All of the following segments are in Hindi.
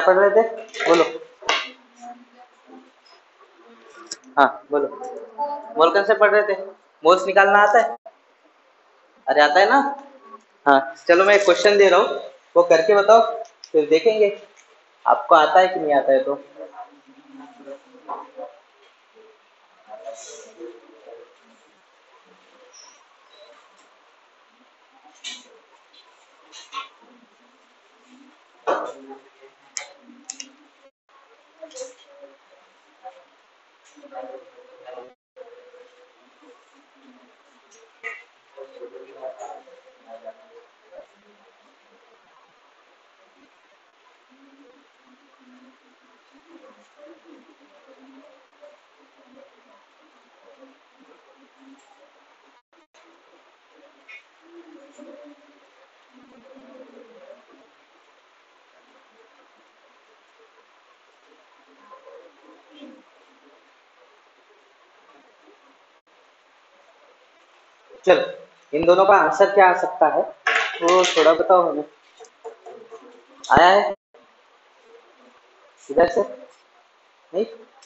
क्या पढ़ रहे थे? बोलो। हाँ बोलो। मोल कौन से पढ़ रहे थे? मोल्स निकालना आता है? अरे आता है ना। हाँ चलो मैं एक क्वेश्चन दे रहा हूँ, वो करके बताओ, फिर देखेंगे आपको आता है कि नहीं आता है। तो चलो, इन दोनों का आंसर क्या आ सकता है वो थोड़ा बताओ हमें। आया है इधर से? नहीं?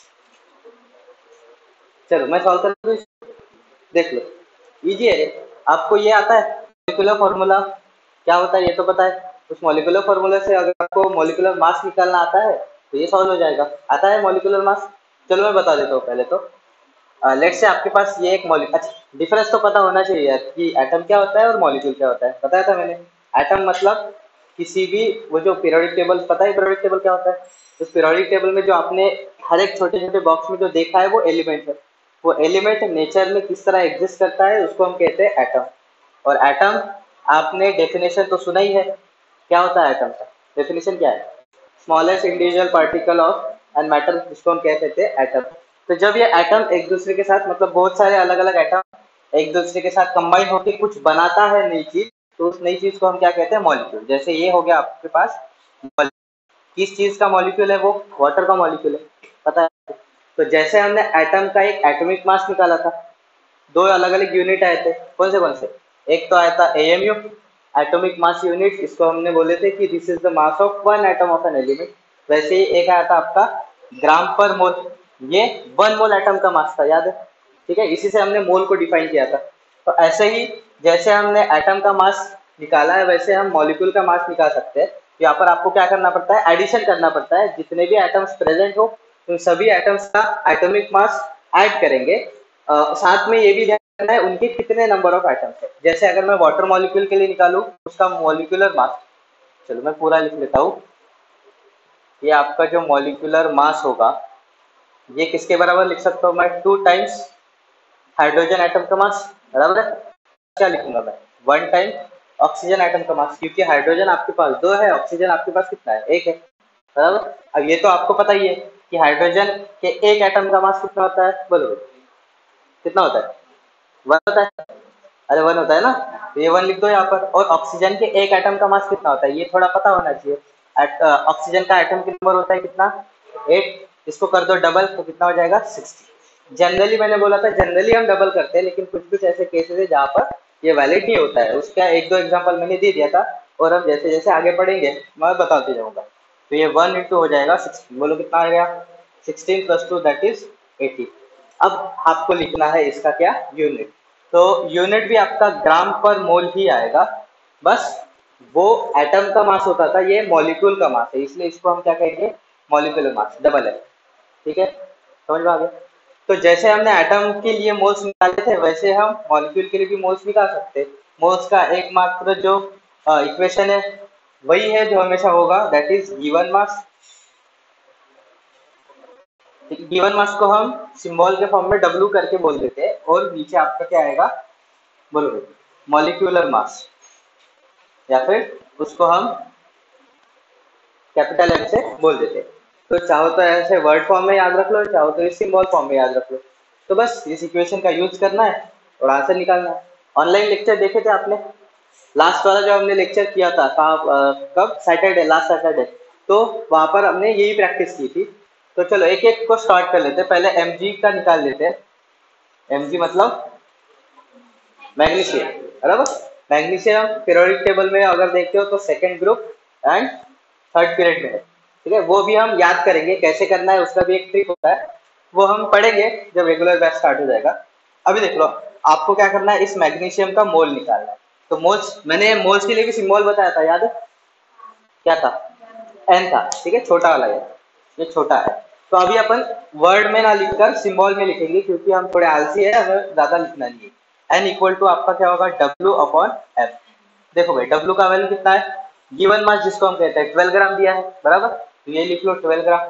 चलो मैं सॉल्व कर दूं इसको? देख लो, इजी है। आपको ये आता है मॉलिक्यूलर फॉर्मूला क्या होता है ये तो पता है। उस मॉलिक्यूलर फॉर्मूला से अगर आपको मॉलिक्यूलर मास निकालना आता है तो ये सॉल्व हो जाएगा। आता है मॉलिक्यूलर मास? चलो मैं बता देता हूँ पहले तो। लेट से आपके पास ये एक मॉलिक्यूल, अच्छा डिफरेंस तो पता होना चाहिए यार कि एटम क्या होता है और मॉलिक्यूल क्या होता है। बताया था मैंने। एटम मतलब किसी भी, वो जो पीरियोडिक टेबल, पता है पीरियोडिक टेबल क्या होता है? उस पीरियोडिक टेबल में जो आपने हर एक छोटे छोटे बॉक्स में जो देखा है वो एलिमेंट है। वो एलिमेंट नेचर में किस तरह एग्जिस्ट करता है उसको हम कहते हैं एटम। और एटम, आपने डेफिनेशन तो सुना ही है, क्या होता है एटम का? डेफिनेशन क्या है? Smallest individual particle of and matter, जिसको हम कह सकते हैं एटम। तो जब ये एटम एक दूसरे के साथ, मतलब बहुत सारे अलग अलग एटम एक दूसरे के साथ कंबाइन होकर कुछ बनाता है नई चीज, तो उस नई चीज को हम क्या कहते हैं? मॉलिक्यूल। जैसे ये हो गया आपके पास मॉलिक्यूल। किस चीज का मॉलिक्यूल है वो? वाटर का मॉलिक्यूल है, पता है। तो जैसे हमने एटम का एक एटॉमिक मास निकाला था, दो अलग अलग यूनिट आए थे, कौन से? एक तो आया था एएमयू, एटॉमिक मास यूनिट, इसको हमने बोले थे कि this is the mass of one atom of an element. वैसे ही एक आया था आपका ग्राम पर मोल, ये 1 मोल एटम का मास था, याद है? ठीक है, इसी से हमने मोल को डिफाइन किया था। तो ऐसे ही जैसे हमने एटम का मास निकाला है वैसे हम मॉलिक्यूल का मास निकाल सकते हैं। यहाँ पर आपको क्या करना पड़ता है? एडिशन करना पड़ता है, जितने भी एटम्स प्रेजेंट हो उन सभी एटम्स का एटॉमिक मास ऐड करेंगे। साथ में ये भी ध्यान रखना है उनके कितने नंबर ऑफ एटम्स है। जैसे अगर मैं वाटर मॉलिक्यूल के लिए निकालूं उसका मॉलिक्यूलर मास, चलो मैं पूरा लिख लेता हूँ। ये आपका जो मॉलिक्यूलर मास होगा ये किसके बराबर लिख सकता हूँ मैं? 2 टाइम्स हाइड्रोजन एटम का मास, बराबर है। क्या लिखूंगा मैं? 1 टाइम ऑक्सीजन एटम का मास, क्योंकि हाइड्रोजन आपके पास 2 है, ऑक्सीजन आपके पास कितना है? 1 है, बराबर। अब ये तो आपको पता ही है कि हाइड्रोजन के एक एटम का मास कितना होता है, बोलो कितना होता है? 1 होता है। अरे 1 होता है ना, तो ये 1 लिख दो यहाँ पर। और ऑक्सीजन के एक एटम का मास कितना होता है ये थोड़ा पता होना चाहिए। ऑक्सीजन का एटम के नंबर होता है कितना? 8। इसको कर दो डबल तो कितना हो जाएगा? 60। जनरली मैंने बोला था जनरली हम डबल करते हैं, लेकिन कुछ कुछ ऐसे केसेस है जहाँ पर ये वैलिड नहीं होता है। उसका एक दो एग्जाम्पल मैंने दे दिया था, और हम जैसे जैसे आगे पढ़ेंगे मैं बताते जाऊंगा। तो ये 1 इंटू हो जाएगा 16, बोलो कितना आ गया? 16 + 2 दैट इज 80। अब आपको लिखना है इसका क्या? यूनिट। तो यूनिट भी आपका ग्राम पर मोल ही आएगा, बस वो एटम का मास होता था, ये मॉलिक्यूल का मास है, इसलिए इसको हम क्या कहेंगे? मॉलिक्यूलर मास, डबल है। ठीक है, समझ में आ गया? तो जैसे हमने एटम के लिए मोल्स निकाले थे वैसे हम मॉलिक्यूल के लिए भी मोल्स निकाल सकते हैं। मोल्स का एकमात्र जो इक्वेशन है वही है जो हमेशा होगा, that is given mass. Given mass को हम सिंबल के फॉर्म में डब्ल्यू करके बोल देते हैं, और नीचे आपका क्या आएगा? बोलो, मॉलिक्यूलर मास, या फिर उसको हम कैपिटल एम से बोल देते हैं। तो चाहो तो ऐसे वर्ड फॉर्म में याद रख लो, चाहो तो इस सिंबल फॉर्म में याद रख लो। तो बस इस इक्वेशन का यूज करना है और आंसर निकालना है। ऑनलाइन लेक्चर देखे थे आपने? लास्ट वाला जो हमने लेक्चर किया था कब? Saturday, last Saturday. तो वहां पर हमने यही प्रैक्टिस की थी। तो चलो एक एक को स्टार्ट कर लेते हैं। पहले mg का निकाल लेते हैं। mg मतलब मैग्नीशियम, बराबर। मैग्नीशियम पीरियोडिक टेबल में अगर देखते हो तो second group and third period में है। ठीक है, वो भी हम याद करेंगे कैसे करना है, उसका भी एक ट्रिक होता है, वो हम पढ़ेंगे जब रेगुलर बैच स्टार्ट हो जाएगा। अभी देख लो, आपको क्या करना है, इस मैग्नीशियम का मोल निकालना है। तो मोल्स, मैंने मोल्स के लिए भी सिंबल बताया था, याद है क्या था? एन था, ठीक है, छोटा वाला ये छोटा है। तो अभी अपन वर्ड में ना लिखकर सिंबल में लिखेंगे, क्योंकि हम थोड़े आलसी है, हमें ज्यादा लिखना नहीं है। एन इक्वल टू आपका क्या होगा, डब्ल्यू अपॉन एफ। देखो भाई, डब्ल्यू का वैल्यू कितना है, गिवन मास जिसको हम कहते हैं 12 ग्राम दिया है, बराबर, तो ये लिख लो 12 ग्राम।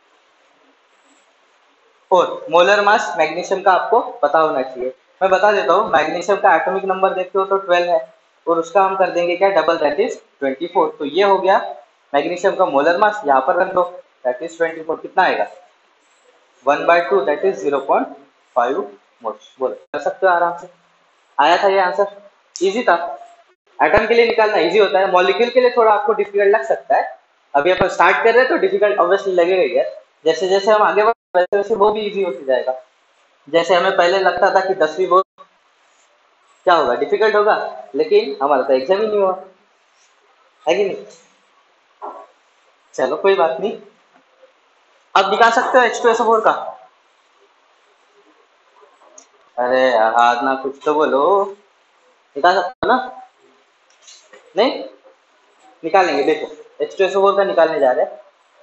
और मोलर मास मैग्नीशियम का आपको पता होना चाहिए। मैं बता देता हूँ, मैग्नीशियम का एटॉमिक नंबर देखते हो तो 12 है, और उसका हम कर देंगे क्या, डबल, दैट इज 24। तो ये हो गया मैग्नीशियम का मोलर मास, यहाँ पर रख दो, दैट इज 24। कितना आएगा, 1/2, दैट इज 0.5 मोल्स। बोलो, कर सकते हो आराम से। आया था ये आंसर, इजी था। एटम के लिए निकालना इजी होता है, मॉलिक्यूल के लिए थोड़ा आपको डिफिकल्ट लग सकता है। अभी अपन स्टार्ट कर रहे हैं तो डिफिकल्ट ऑब्वियसली लगेगा ही है। जैसे जैसे हम आगे बढ़े वैसे वैसे वो भी इजी होती जाएगा। जैसे हमें पहले लगता था कि 10वीं बोर्ड क्या होगा, डिफिकल्ट होगा, लेकिन हमारा तो एग्जाम ही नहीं हुआ, है कि नहीं? चलो कोई बात नहीं। अब दिखा सकते हो H2SO4 का? अरे यार ना, कुछ तो बोलो, दिखा सकते हो ना? नहीं निकालेंगे, देखो H2SO4 का निकालने जा रहे हैं।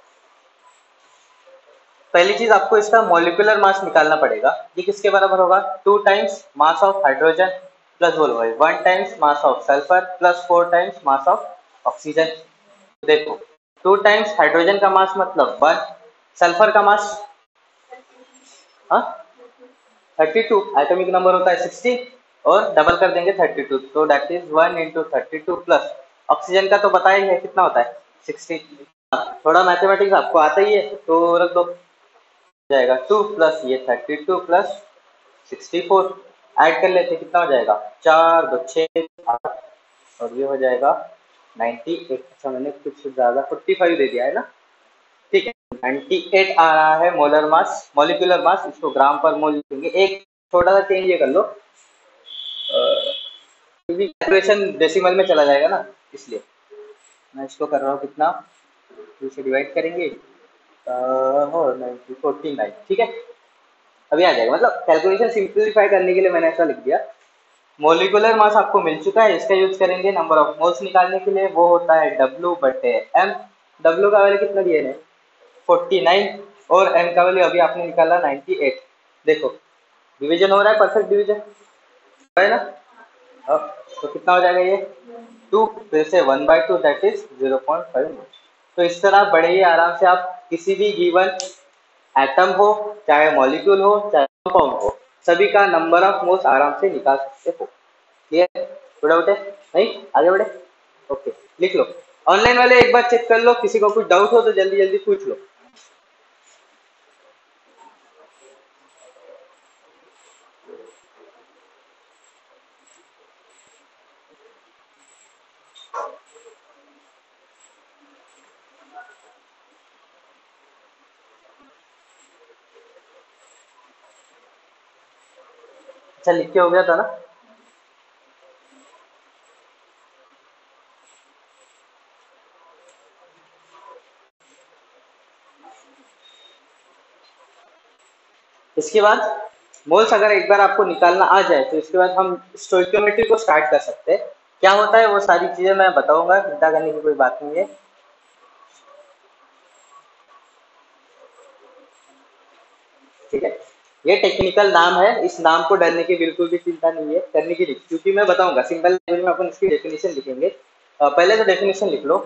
पहली चीज आपको इसका मॉलिक्यूलर मास निकालना पड़ेगा। ये किसके बराबर होगा, 2 times mass of hydrogen plus, बोलो भाई, 1 times mass of sulphur plus 4 times mass of oxygen. देखो, 2 टाइम्स हाइड्रोजन का मास मतलब 1, सल्फर का मास, हाँ, 32, एटॉमिक नंबर होता है 16, और डबल कर देंगे 32, तो that is 1 into 32 plus oxygen का तो पता ही है कितना होता है, 60। थोड़ा मैथमेटिक्स आपको आता ही है तो रख दो, जाएगा 2 प्लस ये 32 प्लस 64, ऐड कर लेते कितना हो जाएगा, 4 2 6 8, और ये हो जाएगा 98। अच्छा मैंने कुछ ज्यादा 45 दे दिया है ना, ठीक है। 98 आ रहा है मोलर मास, मॉलिक्यूलर मास, इसको ग्राम पर मोल लिखेंगे। एक छोटा सा चेंज ये कर लो, क्योंकि कैलकुलेशन डेसिमल में चला जाएगा ना, इसलिए मैं इसको कर रहा हूँ कितना, 2 से डिवाइड करेंगे, हो 49, ठीक है। अभी आ जाएगा, मतलब कैलकुलेशन सिंप्लीफाई करने के लिए मैंने ऐसा लिख दिया। मोलिकुलर मास आपको मिल चुका है, इसका यूज करेंगे नंबर ऑफ मोल्स निकालने के लिए, वो होता है W/M। W का वैल्यू कितना दिया है, 49, और M का वैल्यू अभी आपने निकाला 98। देखो डिवीजन हो रहा है, परफेक्ट डिवीजन है ना। अब तो कितना हो जाएगा ये, 2, फिर से 1/2, दैट इज 0.5। तो इस तरह बड़े ही आराम से आप किसी भी गिवन एटम हो, चाहे मॉलिक्यूल हो, चाहे कंपाउंड हो, सभी का नंबर ऑफ मोल्स आराम से निकाल सकते हो। क्लियर, थोड़ा उठे, नहीं आगे बढ़े, ओके, लिख लो। ऑनलाइन वाले एक बार चेक कर लो, किसी को कुछ डाउट हो तो जल्दी जल्दी पूछ लो। अच्छा लिख के हो गया था ना? इसके बाद मोल्स अगर एक बार आपको निकालना आ जाए तो इसके बाद हम स्टोइकियोमेट्री को स्टार्ट कर सकते हैं। क्या होता है वो सारी चीजें मैं बताऊंगा, चिंता करने की कोई बात नहीं है। ठीक है, ये टेक्निकल नाम है, इस नाम को डरने की बिल्कुल भी चिंता नहीं है, करने की नहीं, क्योंकि मैं बताऊंगा सिंपल लैंग्वेज में अपन इसकी डेफिनेशन लिखेंगे। पहले तो डेफिनेशन लिख लो।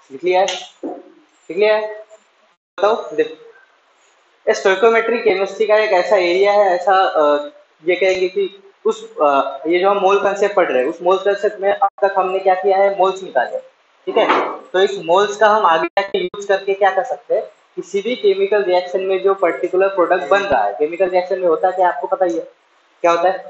लिख लिया है? लिख लिया है? बताओ देखो। स्टोइकोमेट्री केमिस्ट्री का एक ऐसा एरिया है, ऐसा ये कहेंगे कि उस ये जो हम मोल कंसेप्ट पढ़ रहे हैं, उस मोल कंसेप्ट में अब तक हमने क्या किया है, मोल्स निकाले। ठीक है, तो इस मोल्स का हम आगे जाके यूज करके क्या कर सकते हैं, किसी भी केमिकल रिएक्शन में जो पर्टिकुलर प्रोडक्ट बन रहा है, केमिकल रिएक्शन में होता है क्या, आपको पता ही है क्या होता है?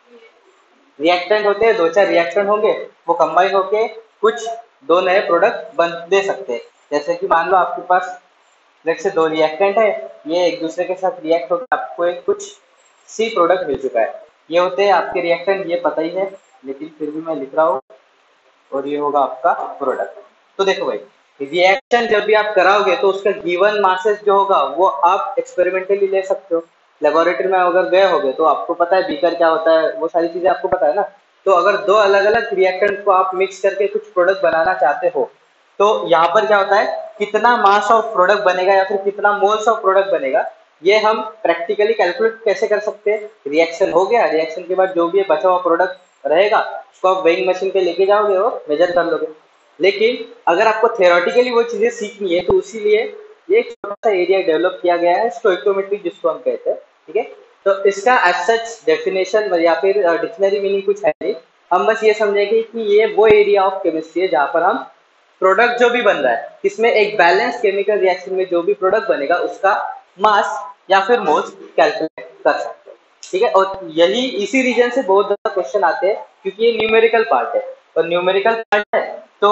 रिएक्टेंट होते हैं, दो चार रिएक्टेंट होंगे, वो कंबाइन होके कुछ दो नए प्रोडक्ट बन दे सकते हैं। जैसे कि मान लो आपके पास लेट से दो रिएक्टेंट है, ये एक दूसरे के साथ रिएक्ट होकर आपको एक कुछ सी प्रोडक्ट मिल चुका है। ये होते हैं आपके रिएक्टेंट, ये पता ही है, लेकिन फिर भी मैं लिख रहा हूँ। और ये होगा आपका प्रोडक्ट। तो देखो भाई, रिएक्शन जब भी आप कराओगे तो उसका गिवन मासेस जो होगा वो आप एक्सपेरिमेंटली ले सकते हो। लेबोरेटरी में अगर गए होगे तो आपको पता है बीकर क्या होता है, वो सारी चीजें आपको पता है ना। तो अगर दो अलग अलग रिएक्टेंट को आप मिक्स करके कुछ प्रोडक्ट बनाना चाहते हो, तो यहाँ पर क्या होता है, कितना मास ऑफ प्रोडक्ट बनेगा या फिर कितना मोल्स ऑफ प्रोडक्ट बनेगा, ये हम प्रैक्टिकली कैलकुलेट कैसे कर सकते हैं। रिएक्शन हो गया, रिएक्शन के बाद जो भी बचा हुआ प्रोडक्ट रहेगा उसको आप वेइंग मशीन पे लेके जाओगे और मेजर कर लोगे। लेकिन अगर आपको थियोरेटिकली वो चीजें सीखनी है तो इसीलिए ये एक छोटा सा एरिया डेवलप किया गया है, स्टोइकोमेट्री जिसको हम कहते हैं। ठीक है, तो इसका एज सच डेफिनेशन या फिर डिक्शनरी मीनिंग कुछ है नहीं। हम बस ये समझेंगे कि ये वो एरिया ऑफ केमिस्ट्री है जहाँ पर हम प्रोडक्ट जो भी बन रहा है, इसमें एक बैलेंस केमिकल रिएक्शन में जो भी प्रोडक्ट बनेगा उसका मास या फिर मोल्स कैलकुलेट कर सकते हैं। ठीक है, और यही इसी रीजन से बहुत ज्यादा क्वेश्चन आते हैं, क्योंकि ये न्यूमेरिकल पार्ट है। और न्यूमेरिकल पार्ट है तो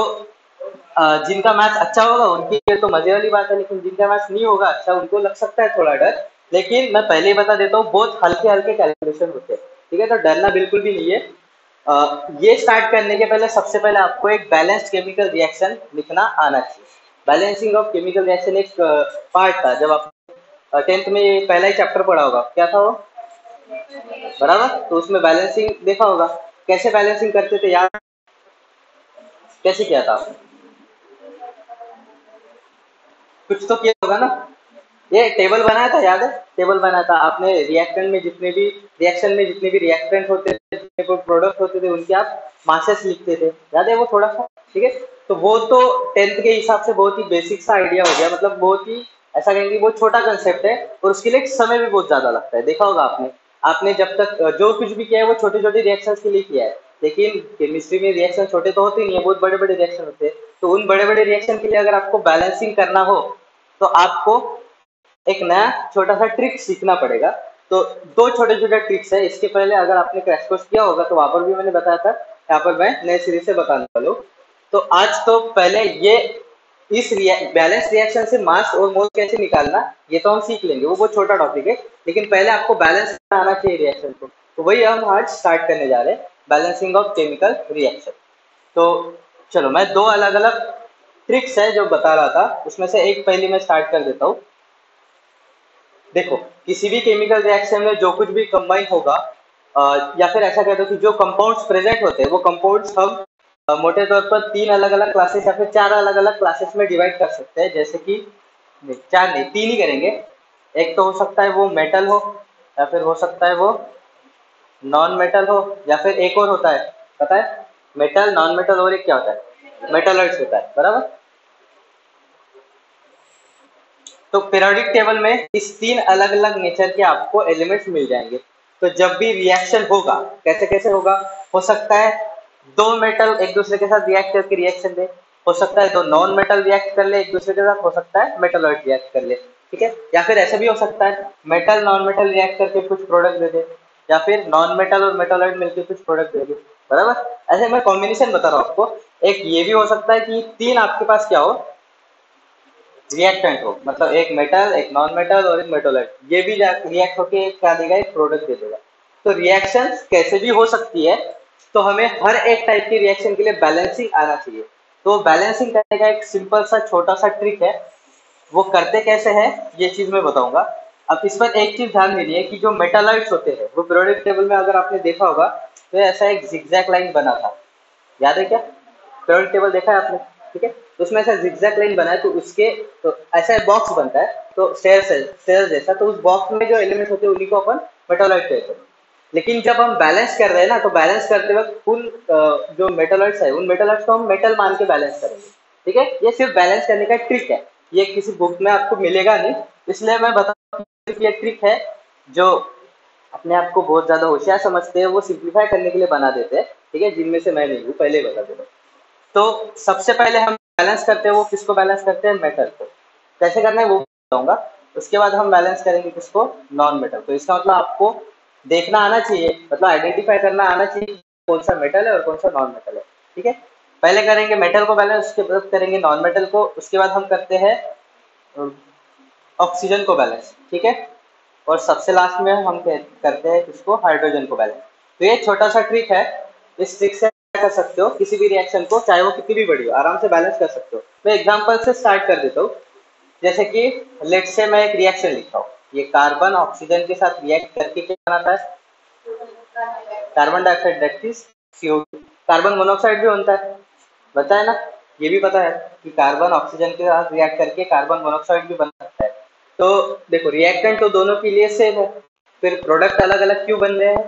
जिनका मैथ्स अच्छा होगा उनके लिए तो मजे वाली बात है, लेकिन जिनका मैथ्स नहीं होगा अच्छा, उनको लग सकता है थोड़ा डर। लेकिन मैं पहले ही बता देता हूँ, बहुत हल्के हल्के कैलकुलेशन होते हैं। ठीक है, तो डरना बिल्कुल भी नहीं है। ये स्टार्ट करने के पहले सबसे पहले आपको एक बैलेंस्ड केमिकल रिएक्शन लिखना आना चाहिए। बैलेंसिंग ऑफ केमिकल रिएक्शन एक पार्ट था, जब आप 10th में ये पहला ही चैप्टर पढ़ा होगा, क्या था वो, बराबर? तो उसमें बैलेंसिंग देखा होगा, कैसे बैलेंसिंग करते थे यार, कैसे किया था आपने? कुछ तो किया होगा ना। ये टेबल बनाया था, याद है? टेबल बनाया था आपने, रिएक्टेंट में जितने भी रिएक्शन में जितने भी रिएक्टेंट होते थे, जितने भी प्रोडक्ट होते थे, उनके आप मासेस लिखते थे, याद है वो थोड़ा सा? ठीक है, तो वो तो 10th के हिसाब से बहुत ही बेसिक सा आइडिया हो गया, मतलब बहुत ही ऐसा कहेंगे बहुत छोटा कंसेप्ट है, और उसके लिए समय भी बहुत ज्यादा लगता है। देखा होगा आपने, आपने जब तक जो कुछ भी किया है वो छोटे छोटे रिएक्शंस के लिए किया है, लेकिन केमिस्ट्री में रिएक्शन छोटे तो होते नहीं है, बहुत बड़े बड़े रिएक्शन होते हैं। तो उन बड़े बड़े रिएक्शन के लिए अगर आपको बैलेंसिंग करना हो तो आपको एक नया छोटा सा ट्रिक सीखना पड़ेगा। तो दो छोटे छोटे ट्रिक्स है, इसके पहले अगर आपने क्रैश कोर्स किया होगा तो वहां पर भी मैंने बताया था, यहाँ पर मैं नए सिरे से बताने वाला हूँ। तो आज तो पहले ये इस बैलेंस रिएक्शन से मास और मोल कैसे निकालना, ये तो हम सीख लेंगे, वो बहुत छोटा टॉपिक है। लेकिन पहले आपको बैलेंस आना चाहिए रिएक्शन को, तो वही हम आज स्टार्ट करने जा रहे हैं, बैलेंसिंग ऑफ केमिकल रिएक्शन। तो चलो, मैं दो अलग अलग ट्रिक्स है जो बता रहा था, उसमें से एक पहली मैं स्टार्ट कर देता हूँ। देखो, किसी भी केमिकल रिएक्शन में जो कुछ भी कंबाइन होगा, या फिर ऐसा कह दो कि जो कंपाउंड्स प्रेजेंट होते हैं वो कंपाउंड्स हम मोटे तौर पर तीन अलग अलग क्लासेस या फिर चार अलग अलग क्लासेस में डिवाइड कर सकते हैं। जैसे कि नहीं, चार नहीं, तीन ही करेंगे। एक तो हो सकता है वो मेटल हो, या फिर हो सकता है वो नॉन मेटल हो, या फिर एक और होता है, पता है? मेटल, नॉन मेटल, और एक क्या होता है, मेटलॉइड्स होता है, बराबर? तो पीरियोडिक टेबल में इस तीन अलग अलग नेचर के आपको एलिमेंट्स मिल जाएंगे। तो जब भी रिएक्शन होगा, कैसे कैसे होगा, हो सकता है दो मेटल एक दूसरे के साथ रिएक्ट करके रिएक्शन दे, हो सकता है दो नॉन मेटल रिएक्ट कर ले एक दूसरे के साथ, हो सकता है मेटलॉइड रिएक्ट कर ले। ठीक है, या फिर ऐसा भी हो सकता है मेटल नॉन मेटल रिएक्ट करके कुछ प्रोडक्ट दे दे, या फिर नॉन मेटल और मेटलॉइड मिलकर कुछ प्रोडक्ट दे दे, बराबर? ऐसे मैं कॉम्बिनेशन बता रहा हूँ आपको। एक ये भी हो सकता है कि तीन आपके पास क्या हो, रिएक्टेंट हो, मतलब एक मेटल, एक नॉन मेटल और एक मेटोलाइट, ये भी रिएक्ट होके क्या देगा, एक प्रोडक्ट दे देगा। तो रिएक्शंस कैसे भी हो सकती है, तो हमें हर एक टाइप की रिएक्शन के लिए बैलेंसिंग आना चाहिए। तो बैलेंसिंग करने का एक सिंपल सा छोटा सा ट्रिक है, वो करते कैसे हैं ये चीज मैं बताऊंगा। अब इस पर एक चीज ध्यान दीजिए कि जो मेटालाइट्स होते हैं वो पीरियोडिक टेबल में अगर आपने देखा होगा तो ऐसा एक जिगजैग लाइन बना था, याद है क्या? पीरियोडिक टेबल देखा है आपने? ठीक है, तो उसमें ऐसा जिगजैग लाइन बना है, तो उसके तो ऐसा बॉक्स बनता है, तो स्टेयर्स है, स्टेयर्स जैसा, तो उस बॉक्स में जो एलिमेंट होते हैं उन्हीं को अपन मेटालॉइड कहते हैं। लेकिन जब हम बैलेंस कर रहे हैं ना, तो बैलेंस करते वक्त उन जो मेटालॉइड्स है उन मेटालॉइड्स को हम मेटल मान के बैलेंस करेंगे। ठीक है, ये सिर्फ बैलेंस करने का ट्रिक है, ये किसी बुक में आपको मिलेगा नहीं, इसलिए मैं बता, ये ट्रिक है जो अपने आप को बहुत ज्यादा होशियार समझते हैं वो सिंप्लीफाई करने के लिए बना देते हैं, ठीक है, जिनमें से मैं नहीं हूँ, पहले ही बता देता हूँ। तो सबसे पहले हम बैलेंस करते हैं, वो किसको बैलेंस करते हैं, मेटल को। कैसे करना है वो बताऊंगा। उसके बाद हम बैलेंस करेंगे किसको, नॉन मेटल। तो इसका मतलब आपको देखना आना चाहिए, मतलब आइडेंटिफाई करना आना चाहिए कौन सा मेटल है और कौन सा नॉन मेटल है, ठीक है। पहले करेंगे मेटल को बैलेंस, उसके बाद करेंगे नॉन मेटल को, उसके बाद हम करते हैं ऑक्सीजन को बैलेंस, ठीक है। और सबसे लास्ट में हम करते हैं किसको, हाइड्रोजन को बैलेंस। तो ये छोटा सा ट्रिक है, इस ट्रिक से क्या कर सकते हो, किसी भी रिएक्शन को चाहे वो कितनी भी बड़ी हो आराम से बैलेंस कर सकते हो। मैं एग्जांपल से स्टार्ट कर देता हूँ। जैसे कि लेट से मैं एक रिएक्शन लिखता हूँ, ये कार्बन ऑक्सीजन के साथ रिएक्ट करके क्या बनाता है, carbon dioxide, that is CO2। Carbon monoxide भी बनता है, पता है ना, ये भी पता है कि कार्बन ऑक्सीजन के साथ रिएक्ट करके कार्बन मोनोऑक्साइड भी बन सकता है। तो देखो रिएक्टेंट तो दोनों के लिए सेम है, फिर प्रोडक्ट अलग अलग क्यों बन रहे हैं,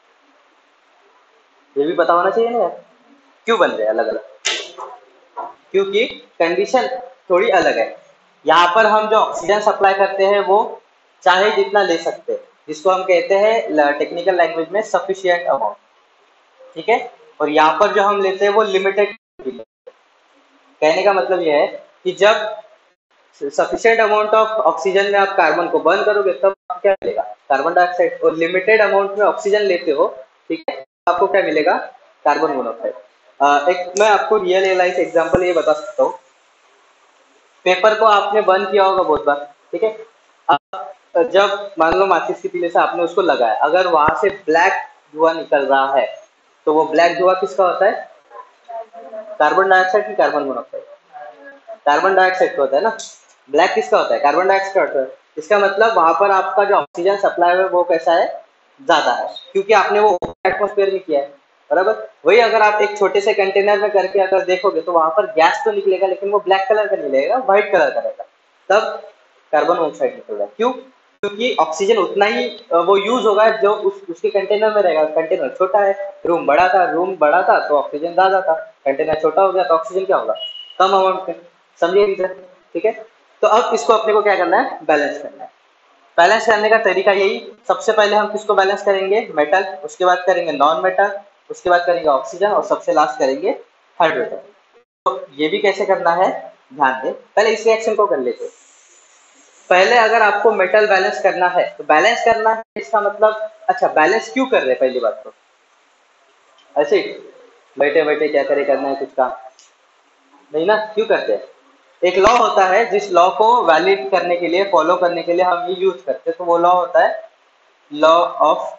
ये भी पता होना चाहिए ना यार, क्यों बन रहे हैं अलग अलग, क्योंकि कंडीशन थोड़ी अलग है। यहाँ पर हम जो ऑक्सीजन सप्लाई करते हैं वो चाहे जितना ले सकते हैं, जिसको हम कहते हैं टेक्निकल लैंग्वेज में सफिशिएंट अमाउंट, ठीक है। और यहाँ पर जो हम लेते हैं वो लिमिटेड। कहने का मतलब यह है कि जब सफिशिएंट अमाउंट ऑफ ऑक्सीजन में आप कार्बन को बर्न करोगे तब आपको क्या मिलेगा, कार्बन डाइऑक्साइड। और लिमिटेड अमाउंट में ऑक्सीजन लेते हो, ठीक है, तो आपको क्या मिलेगा, कार्बन मोनोऑक्साइड। एक मैं आपको रियल लाइफ एग्जांपल ये बता सकता हूँ। पेपर को आपने बर्न किया होगा बहुत बार, ठीक है। अब जब मान लो माचिस की तीली से आपने उसको लगाया, अगर वहां से ब्लैक धुआं निकल रहा है, तो वो ब्लैक धुआं किसका होता है, कार्बन डाइऑक्साइड की कार्बन मोनोऑक्साइड, कार्बन डाइऑक्साइड का होता है ना। ब्लैक किसका होता है, कार्बन डाइऑक्साइड का होता है। इसका मतलब वहां पर आपका जो ऑक्सीजन सप्लाई है वो कैसा है, ज्यादा है, क्योंकि आपने वो एटमोस्फेयर में किया है, बराबर। वही अगर आप एक छोटे से कंटेनर में करके अगर देखोगे तो वहां पर गैस तो निकलेगा, लेकिन वो ब्लैक कलर का निकलेगा, व्हाइट कलर का रहेगा, तब कार्बन मोनोऑक्साइड निकलेगा। क्यों, क्योंकि ऑक्सीजन उतना ही वो यूज होगा जो उसके कंटेनर में रहेगा। कंटेनर छोटा है, रूम बड़ा था तो ऑक्सीजन ज्यादा था, कंटेनर छोटा हो गया तो ऑक्सीजन क्या होगा, कम अमाउंट में। समझिए रीजन, ठीक है। तो अब इसको अपने को क्या करना है, बैलेंस करना है। बैलेंस करने का तरीका यही, सबसे पहले हम किसको बैलेंस करेंगे, मेटल, उसके बाद करेंगे नॉन मेटल, उसके बाद करेंगे ऑक्सीजन, और सबसे लास्ट करेंगे हाइड्रोजन। तो ये भी कैसे करना है, ध्यान दें, पहले इस रिएक्शन को कर लेते हैं। पहले अगर आपको मेटल बैलेंस करना है, तो बैलेंस करना है इसका मतलब, अच्छा बैलेंस क्यों कर रहे हैं, पहली बात तो ऐसे ही बैठे बैठे क्या करे, करना है कुछ काम नहीं ना, क्यों करते हैं। एक लॉ होता है, जिस लॉ को वैलिड करने के लिए, फॉलो करने के लिए हम ये यूज करते हैं, तो वो लॉ होता है law of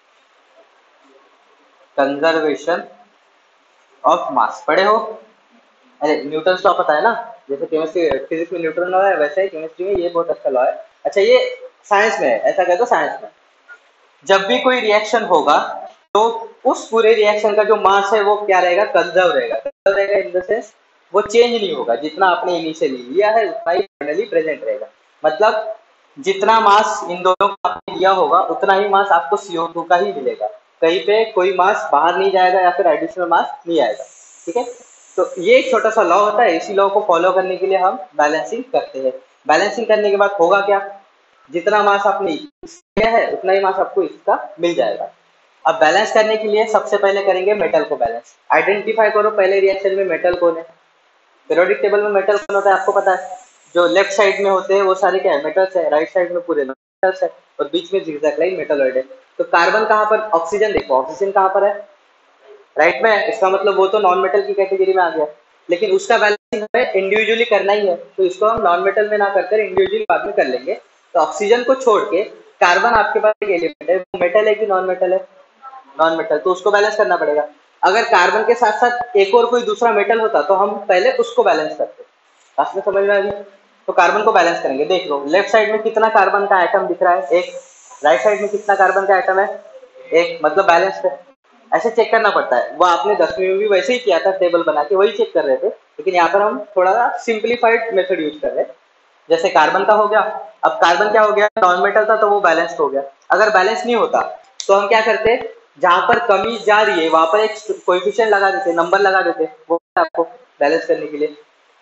conservation of mass. पढ़े हो, अरे न्यूटन लॉ पता है ना, जैसे केमिस्ट्री फिजिक्स में न्यूटन लॉ है, वैसे ही केमिस्ट्री में ये बहुत अच्छा लॉ है। अच्छा ये साइंस में है, ऐसा कहते हो साइंस में, जब भी कोई रिएक्शन होगा तो उस पूरे रिएक्शन का जो मास है वो क्या रहेगा, कंजर्व रहेगा। कंजर्व रहेगा इन द सेंस वो चेंज नहीं होगा, जितना आपने इनिशियली लिया है उतना ही फाइनली प्रेजेंट रहेगा। मतलब जितना मास इन दोनों का आपने लिया होगा उतना ही मास आपको CO2 का ही मिलेगा, कहीं पे कोई मास बाहर नहीं जाएगा या फिर एडिशनल मास नहीं आएगा, ठीक है। तो ये एक छोटा सा लॉ होता है, इसी लॉ को फॉलो करने के लिए हम बैलेंसिंग करते हैं। बैलेंसिंग करने के बाद होगा क्या, जितना मास आपने किया है उतना ही मास आपको इसका मिल जाएगा। अब बैलेंस करने के लिए सबसे पहले करेंगे मेटल को बैलेंस। आइडेंटिफाई करो पहले रिएक्शन में मेटल कौन है। पीरियोडिक टेबल में मेटल कौन होता है आपको पता है, जो लेफ्ट साइड में होते हैं वो सारे क्या है, मेटल्स है, राइट साइड में पूरे मेटल्स है, और बीच में जिगजैग लाइन मेटलॉइड है। तो कार्बन कहाँ पर, ऑक्सीजन देखो ऑक्सीजन कहाँ पर है, राइट में है, इसका मतलब वो तो नॉन मेटल की कैटेगरी में आ गया। लेकिन उसका बैलेंसिंग हमें इंडिविजुअली करना ही है, तो इसको हम नॉन मेटल में ना करकर इंडिविजुअली बाद में कर लेंगे। तो ऑक्सीजन को छोड़ के कार्बन आपके पास एक एलिमेंट है, वो मेटल है कि नॉन मेटल है, नॉन मेटल, तो उसको बैलेंस करना पड़ेगा। अगर कार्बन के साथ साथ एक और कोई दूसरा मेटल होता तो हम पहले उसको बैलेंस करते। बात में समझ में आ रही है? तो कार्बन को बैलेंस करेंगे, देख लो लेफ्ट साइड में कितना कार्बन का आइटम दिख रहा है, एक, राइट साइड में कितना कार्बन का आइटम है, एक, मतलब बैलेंस है। ऐसे चेक करना पड़ता है, वो आपने 10वीं में भी वैसे ही किया था, टेबल बना के वही चेक कर रहे थे, लेकिन यहाँ पर हम थोड़ा सा सिंप्लीफाइड मेथड यूज कर रहे हैं। जैसे कार्बन का हो गया, अब कार्बन क्या हो गया, नॉन मेटल था तो वो बैलेंस हो गया। अगर बैलेंस नहीं होता तो हम क्या करते, जहां पर कमी जा रही है वहां पर एक कोएफिशिएंट लगा देते, नंबर लगा देते, वो आपको बैलेंस करने के लिए।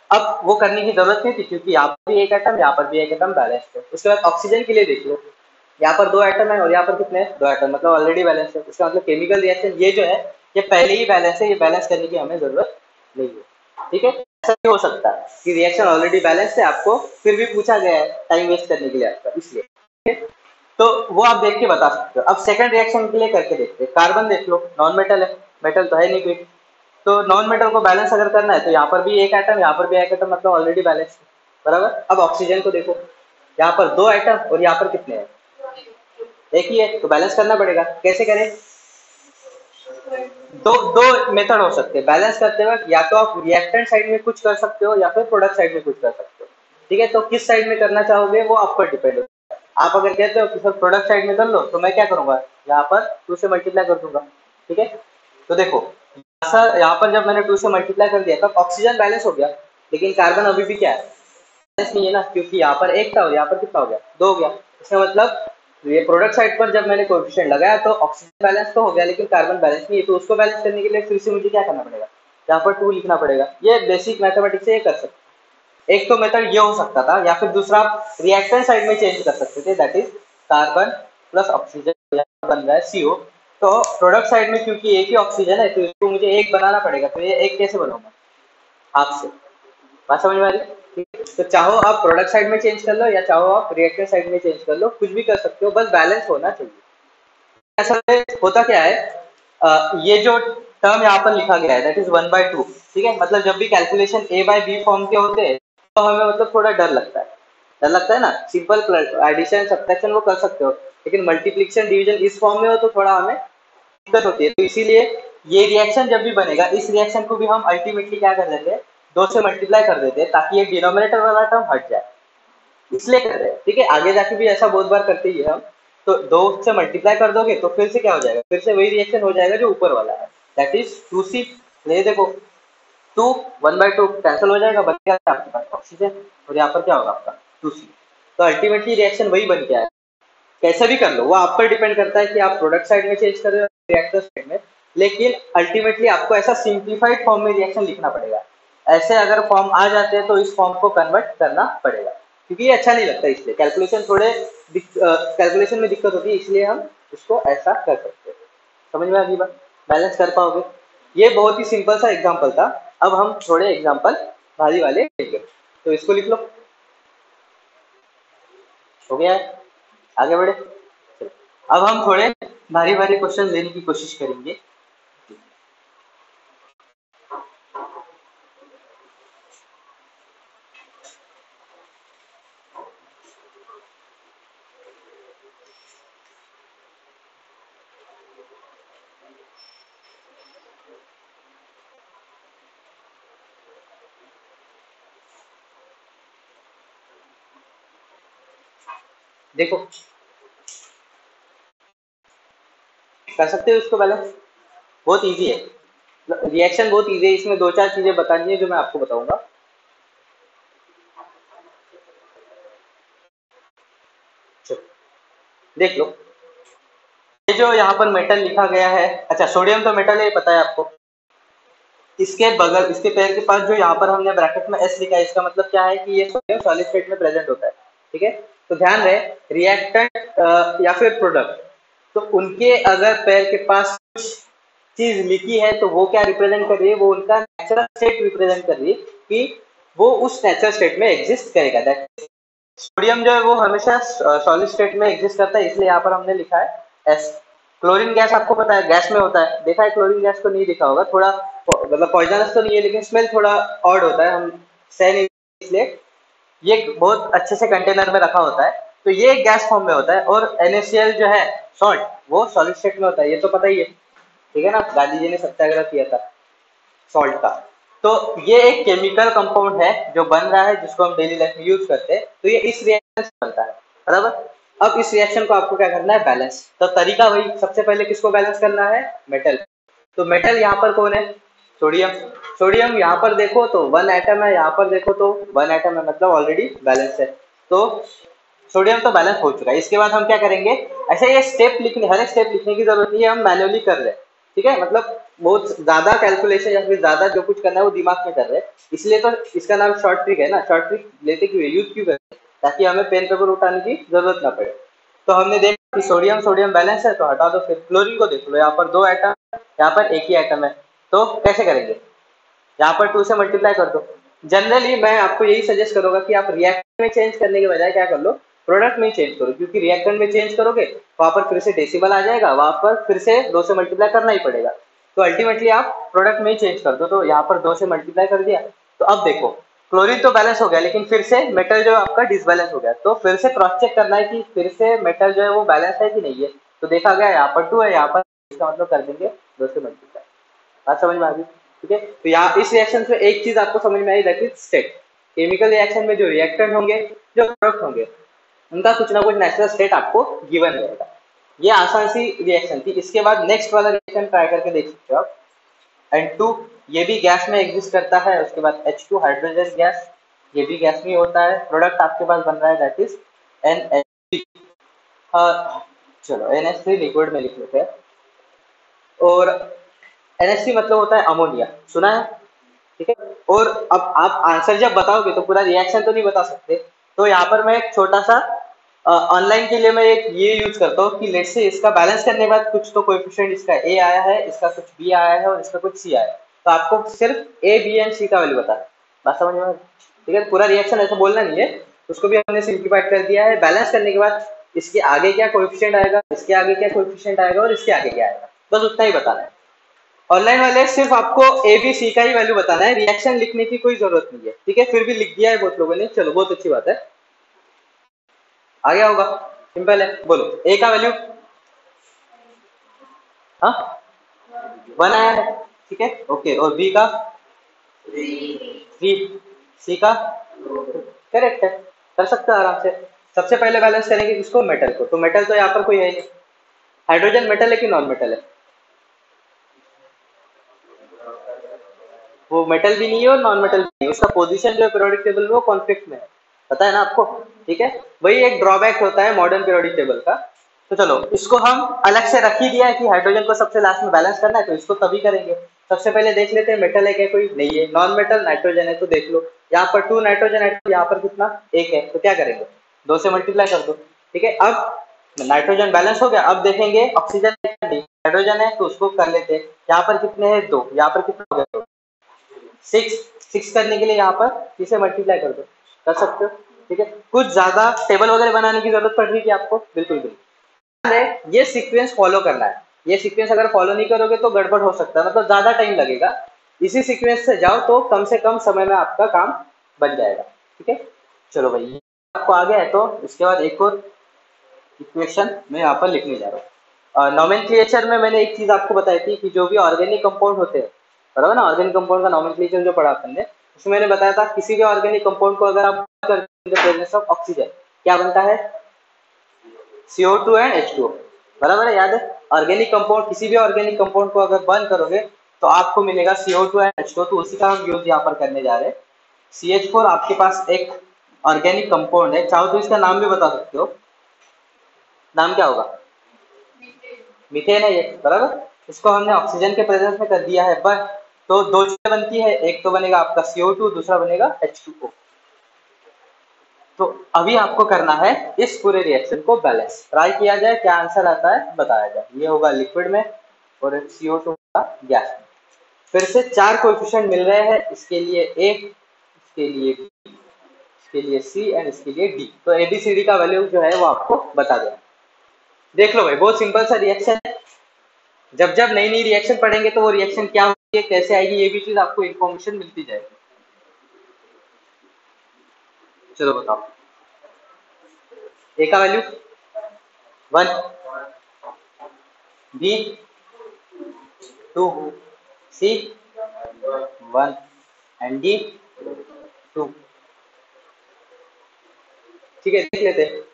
अब वो करने की जरूरत नहीं थी क्योंकि यहाँ पर भी एक एटम, यहाँ पर भी एक एटम बैलेंस है। उसके बाद ऑक्सीजन के लिए देख लो, यहाँ पर दो एटम है और यहाँ पर कितने हैं, दो एटम, मतलब ऑलरेडी बैलेंस है। उसका मतलब केमिकल रिएक्शन ये जो है ये पहले ही बैलेंस है, ये बैलेंस करने की हमें जरूरत नहीं है। ठीक है, ऐसा भी हो सकता है कि रिएक्शन ऑलरेडी बैलेंस है, आपको फिर भी पूछा गया है टाइम वेस्ट करने के लिए आपका, इसलिए। ठीक है, तो वो आप देख के बता सकते हो। अब सेकंड रिएक्शन के लिए करके देखते हैं। कार्बन देख लो, नॉन मेटल है, मेटल तो है नहीं कोई, तो नॉन मेटल को बैलेंस अगर करना है तो यहाँ पर भी एक एटम, यहाँ पर भी एक एटम, मतलब ऑलरेडी बैलेंस है, बराबर। अब ऑक्सीजन को देखो, यहाँ पर दो एटम और यहाँ पर कितने हैं, एक ही है, तो बैलेंस करना पड़ेगा। कैसे करें, दो दो मेथड हो सकते हैं बैलेंस करते वक्त, या तो आप रिएक्टेंट साइड में कुछ कर सकते हो या फिर प्रोडक्ट साइड में कुछ कर सकते हो। ठीक है, तो किस साइड में करना चाहोगे वो आप पर डिपेंड होता है। आप अगर कहते हो कि सर प्रोडक्ट साइड में कर लो, तो मैं क्या करूंगा, यहाँ पर 2 से मल्टीप्लाई कर दूंगा। ठीक है, तो देखो सर यहाँ पर जब मैंने 2 से मल्टीप्लाई कर दिया तब ऑक्सीजन बैलेंस हो गया, लेकिन कार्बन अभी भी क्या है, बैलेंस नहीं है ना, क्योंकि यहाँ पर एक था और यहाँ पर कितना हो गया, दो हो गया। इसका मतलब ये प्रोडक्ट साइड पर जब मैंने कोएफिशिएंट लगाया तो ऑक्सीजन बैलेंस तो हो गया, लेकिन कार्बन बैलेंस नहीं है। तो उसको बैलेंस करने के लिए फिर से मुझे क्या करना पड़ेगा, यहाँ पर 2 लिखना पड़ेगा। ये बेसिक मैथमेटिक्स से ये कर सकते। एक तो मेथड ये हो सकता था, या फिर दूसरा रिएक्टेंट साइड में चेंज कर सकते थे, that is carbon plus oxygen बन रहा है CO। तो प्रोडक्ट साइड में क्योंकि एक ही ऑक्सीजन है तो इसको मुझे एक बनाना पड़ेगा, तो ये एक कैसे बनाऊंगा, हाथ से। बात समझ में आ रही है? ठीक है? तो चाहो आप प्रोडक्ट साइड में चेंज कर लो या चाहो आप रिएक्टेंट साइड में चेंज कर लो, कुछ भी कर सकते हो, बस बैलेंस होना चाहिए। असल में होता क्या है, ये जो टर्म यहाँ पर लिखा गया है दैट इज 1/2। ठीक है, मतलब जब भी कैलकुलेशन A/B फॉर्म के होते हैं तो हमें मतलब थोड़ा डर लगता है, डर लगता है ना। सिंपल एडिशन सब्ट्रैक्शन वो कर सकते हो, लेकिन मल्टीप्लिकेशन डिवीजन इस फॉर्म में हो तो थोड़ा हमें दिक्कत होती है। तो इसीलिए ये रिएक्शन जब भी बनेगा, इस रिएक्शन को भी हम अल्टीमेटली क्या कर देते हैं, 2 से मल्टीप्लाई कर देते हैं, ताकि ये डिनोमिनेटर वाला टर्म हट जाए, इसलिए कर रहे हैं। ठीक है, आगे जाके भी ऐसा बहुत बार करते ही है हम। तो 2 से मल्टीप्लाई कर दोगे तो फिर से क्या हो जाएगा, फिर से वही रिएक्शन हो जाएगा जो ऊपर वाला है, दैट इज 2C। ये देखो 2 1/2 कैंसिल हो जाएगा, बचेगा आपके पास ऑक्सीजन, और यहाँ पर क्या होगा आपका 2C। तो अल्टीमेटली रिएक्शन वही बन के आएगा। कैसे भी कर लो, वो आप पर डिपेंड करता है कि आप प्रोडक्ट साइड में चेंज कर रहे हो रिएक्टर साइड में, लेकिन अल्टीमेटली आपको ऐसा सिंप्लीफाइड फॉर्म में रिएक्शन लिखना पड़ेगा। ऐसे अगर फॉर्म आ जाते हैं तो इस फॉर्म को कन्वर्ट करना पड़ेगा, क्योंकि ये अच्छा नहीं लगता, इसलिए कैलकुलेशन थोड़े कैलकुलेशन में दिक्कत होती है, इसलिए हम इसको ऐसा कर सकते हैं। समझ में आ गई बात, बैलेंस कर पाओगे। ये बहुत ही सिंपल सा एग्जाम्पल था। अब हम थोड़े एग्जाम्पल भारी वाले लेंगे, तो इसको लिख लो, हो गया है, आगे बढ़े। चलो, अब हम थोड़े भारी भारी क्वेश्चन लेने की कोशिश करेंगे। देखो कर सकते हो इसको बैलेंस, बहुत इजी है, रिएक्शन बहुत इजी है। इसमें दो चार चीजें बतानी है जो मैं आपको बताऊंगा। चलो देख लो, ये जो यहाँ पर मेटल लिखा गया है, अच्छा सोडियम तो मेटल है, पता है आपको। इसके बगल, इसके पैर के पास जो यहाँ पर हमने ब्रैकेट में S लिखा है, इसका मतलब क्या है कि ये सोडियम सॉलिड स्टेट में प्रेजेंट होता है। ठीक है, तो ध्यान रहे रिएक्टेंट या फिर प्रोडक्ट, तो उनके अगर पैर के पास कुछ चीज लिखी है तो वो क्या रिप्रेजेंट कर रही है, वो उनका नेचुरल स्टेट रिप्रेजेंट कर रही है कि वो उस नेचुरल स्टेट में एग्जिस्ट करेगा। दैट सोडियम जो है वो हमेशा सॉलिड स्टेट में एग्जिस्ट करता है, इसलिए यहाँ पर हमने लिखा है S। क्लोरीन गैस आपको पता है गैस में होता है, देखा है क्लोरीन गैस को, नहीं दिखा होगा, थोड़ा मतलब पॉइजनस तो नहीं है लेकिन स्मेल थोड़ा ऑड होता है, हम सह नहीं, इसलिए ये बहुत अच्छे से कंटेनर में रखा होता है, तो ये गैस फॉर्म में होता है। और NaCl जो है सॉल्ट, वो सॉलिड स्टेट में होता है, ये तो पता ही है। ठीक है ना, गांधी जी ने सत्याग्रह किया था सॉल्ट का। तो ये एक केमिकल कंपाउंड है जो बन रहा है, जिसको हम डेली लाइफ में यूज करते हैं, तो ये इस रिएक्शन से बनता है, बराबर। अब इस रिएक्शन को आपको क्या करना है, बैलेंस। तो तरीका वही, सबसे पहले किसको बैलेंस करना है, मेटल। तो मेटल यहाँ पर कौन है, सोडियम। सोडियम यहाँ पर देखो तो 1 एटम है, यहाँ पर देखो तो 1 एटम है, मतलब ऑलरेडी बैलेंस है। तो सोडियम तो बैलेंस हो चुका है। इसके बाद हम क्या करेंगे, ऐसे ये स्टेप लिखने, हर एक स्टेप लिखने की जरूरत नहीं है, हम मैन्युअली कर रहे हैं। ठीक है, मतलब बहुत ज्यादा कैलकुलेशन या फिर ज्यादा जो कुछ करना है वो दिमाग में कर रहे हैं, इसलिए तो इसका नाम शॉर्ट ट्रिक है ना। शॉर्ट ट्रिक लेते क्यों है, यूज क्यों करते हैं, ताकि हमें पेन पेपर उठाने की जरूरत ना पड़े। तो हमने देखा कि सोडियम सोडियम बैलेंस है तो हटा दो, फिर क्लोरीन को देख लो, यहाँ पर दो एटम, यहाँ पर एक ही एटम है, तो कैसे करेंगे, यहाँ पर 2 से मल्टीप्लाई कर दो। जनरली मैं आपको यही सजेस्ट करूंगा कि आप रिएक्टेंट में चेंज करने के बजाय क्या कर लो, प्रोडक्ट में ही चेंज करो, क्योंकि रिएक्टेंट में चेंज करोगे वहां पर फिर से डेसिमल आ जाएगा, वहां पर फिर से 2 से मल्टीप्लाई करना ही पड़ेगा। तो अल्टीमेटली आप प्रोडक्ट में ही चेंज कर दो, तो यहाँ पर 2 से मल्टीप्लाई कर दिया। तो अब देखो क्लोरीन तो बैलेंस हो गया, लेकिन फिर से मेटल जो है आपका डिसबैलेंस हो गया, तो फिर से क्रॉस चेक करना है कि फिर से मेटल जो है वो बैलेंस है कि नहीं है। तो देखा गया यहाँ पर 2 है, यहाँ पर, इसका मतलब कर देंगे 2 से मल्टीप्लाई। बात समझ में आ गई, ठीक है। तो यहाँ इस रिएक्शन में एक चीज आपको समझ में आई, that is state. Chemical reaction में जो रिएक्टेंट होंगे, जो प्रोडक्ट होंगे, उनका कुछ ना कुछ नेचुरल स्टेट आपको गिवन रहेगा। ये आसान सी रिएक्शन थी। इसके बाद नेक्स्ट वाला रिएक्शन ट्राई करके देख सकते हो आप। N2, ये भी गैस में एग्जिस्ट करता है। उसके बाद H2 हाइड्रोजन गैस, ये भी गैस में होता है। प्रोडक्ट आपके पास बन रहा है दैट इज NH3। चलो NH3 लिक्विड में लिख लेते हैं। और NH3 मतलब होता है अमोनिया, सुना है, ठीक है। और अब आप आंसर जब बताओगे तो पूरा रिएक्शन तो नहीं बता सकते, तो यहाँ पर मैं एक छोटा सा ऑनलाइन के लिए मैं एक ये यूज करता हूँ कि लेट से इसका बैलेंस करने के बाद कुछ तो कोएफिशिएंट इसका ए आया है, इसका कुछ बी आया है और इसका कुछ सी आया है, तो आपको सिर्फ ए बी एंड सी का वैल्यू बताना है। बात समझ में आ रही है? ठीक है, पूरा रिएक्शन ऐसा बोलना नहीं है, उसको भी हमने सिंप्लीफाइड कर दिया है। बैलेंस करने के बाद इसके आगे क्या कोएफिशिएंट आएगा, इसके आगे क्या कोएफिशिएंट आएगा और इसके आगे क्या आएगा, बस उतना ही बताना है। ऑनलाइन वाले सिर्फ आपको ए बी सी का ही वैल्यू बताना है, रिएक्शन लिखने की कोई जरूरत नहीं है, ठीक है। फिर भी लिख दिया है बहुत लोगों ने, चलो बहुत अच्छी बात है, आ गया होगा। सिंपल है, बोलो ए का वैल्यू। हाँ, 1 आया है, ठीक है, ओके। और बी का 3, सी का करेक्ट है, कर सकते हो आराम से। सबसे पहले बैलेंस करेंगे किसको, मेटल को। तो मेटल तो यहाँ पर कोई है नहीं। हाइड्रोजन मेटल है कि नॉन मेटल है, वो मेटल भी नहीं है और नॉन मेटल भी नहीं है, उसका पोजीशन जो है पीरियोडिक टेबल में वो कॉन्फ्लिक्ट में है, पता है ना आपको, ठीक है। वही एक ड्रॉबैक होता है मॉडर्न पीरियोडिक टेबल का। तो चलो इसको हम अलग से रख ही दिया है कि हाइड्रोजन को सबसे लास्ट में बैलेंस करना है, तो इसको तभी करेंगे। सबसे पहले देख लेते हैं मेटल है क्या, कोई नहीं है। नॉन मेटल नाइट्रोजन है, तो देख लो यहाँ पर 2 नाइट्रोजन है, यहाँ पर कितना, एक है, तो क्या करेंगे, 2 से मल्टीप्लाई कर दो, ठीक है। अब नाइट्रोजन बैलेंस हो गया, अब देखेंगे ऑक्सीजन हाइड्रोजन है तो उसको कर लेते हैं। यहाँ पर कितने हैं, 2, यहाँ पर कितना हो गया, 6। 6 करने के लिए यहाँ पर इसे मल्टीप्लाई कर दो, कर सकते हो, ठीक है। कुछ ज्यादा टेबल वगैरह बनाने की जरूरत पड़ रही है आपको, बिल्कुल बिल्कुल। ये सीक्वेंस फॉलो करना है, ये सीक्वेंस अगर फॉलो नहीं करोगे तो गड़बड़ हो सकता है, मतलब ज्यादा टाइम लगेगा। इसी सीक्वेंस से जाओ तो कम से कम समय में आपका काम बन जाएगा, ठीक है। चलो भाई, ये आपको आ गया है, तो इसके बाद एक और इक्वेशन मैं यहाँ पर लिखने जा रहा हूँ। नॉमेनक्लेचर में मैंने एक चीज आपको बताई थी कि जो भी ऑर्गेनिक कंपाउंड होते हैं, बराबर ना, ऑर्गेनिक कंपाउंड का नॉमेनक्लेचर जो पढ़ा अपन ने, उसमें मैंने बताया था किसी भी ऑर्गेनिक कंपाउंड को अगर आप प्रेजेंस ऑफ ऑक्सीजन क्या बनता है, CO2 एंड H2O, बराबर है, याद है। ऑर्गेनिक कंपाउंड, किसी भी ऑर्गेनिक कंपाउंड को अगर बर्न करोगे तो आपको मिलेगा CO2 एंड H2O, तो उसी का हम यूज यहाँ पर करने जा रहे हैं। CH4 आपके पास एक ऑर्गेनिक कंपाउंड है, चाहो तो इसका नाम भी बता सकते हो, नाम क्या होगा, मीथेन है ये, बराबर। इसको हमने ऑक्सीजन के प्रेजेंस में कर दिया है बट, तो दो चीजें बनती है, एक तो बनेगा आपका CO2, दूसरा बनेगा H2O। तो अभी आपको करना है इस पूरे रिएक्शन को बैलेंस, ट्राई किया जाए क्या आंसर आता है बताया जाए। ये होगा लिक्विड में और CO2 होगा गैस में। फिर से 4 कोएफिशिएंट मिल रहे हैं, इसके लिए A, इसके लिए B, इसके लिए C एंड इसके लिए D। तो ABCD का वैल्यू जो है वो आपको बता देना। देख लो भाई, बहुत सिंपल सा रिएक्शन है। जब जब नई नई रिएक्शन पढ़ेंगे तो वो रिएक्शन क्या होती है, कैसे आएगी, ये भी चीज आपको इन्फॉर्मेशन मिलती जाएगी। चलो बताओ, ए का value 1, B 2, C 1 and D 2, ठीक है, देख लेते हैं।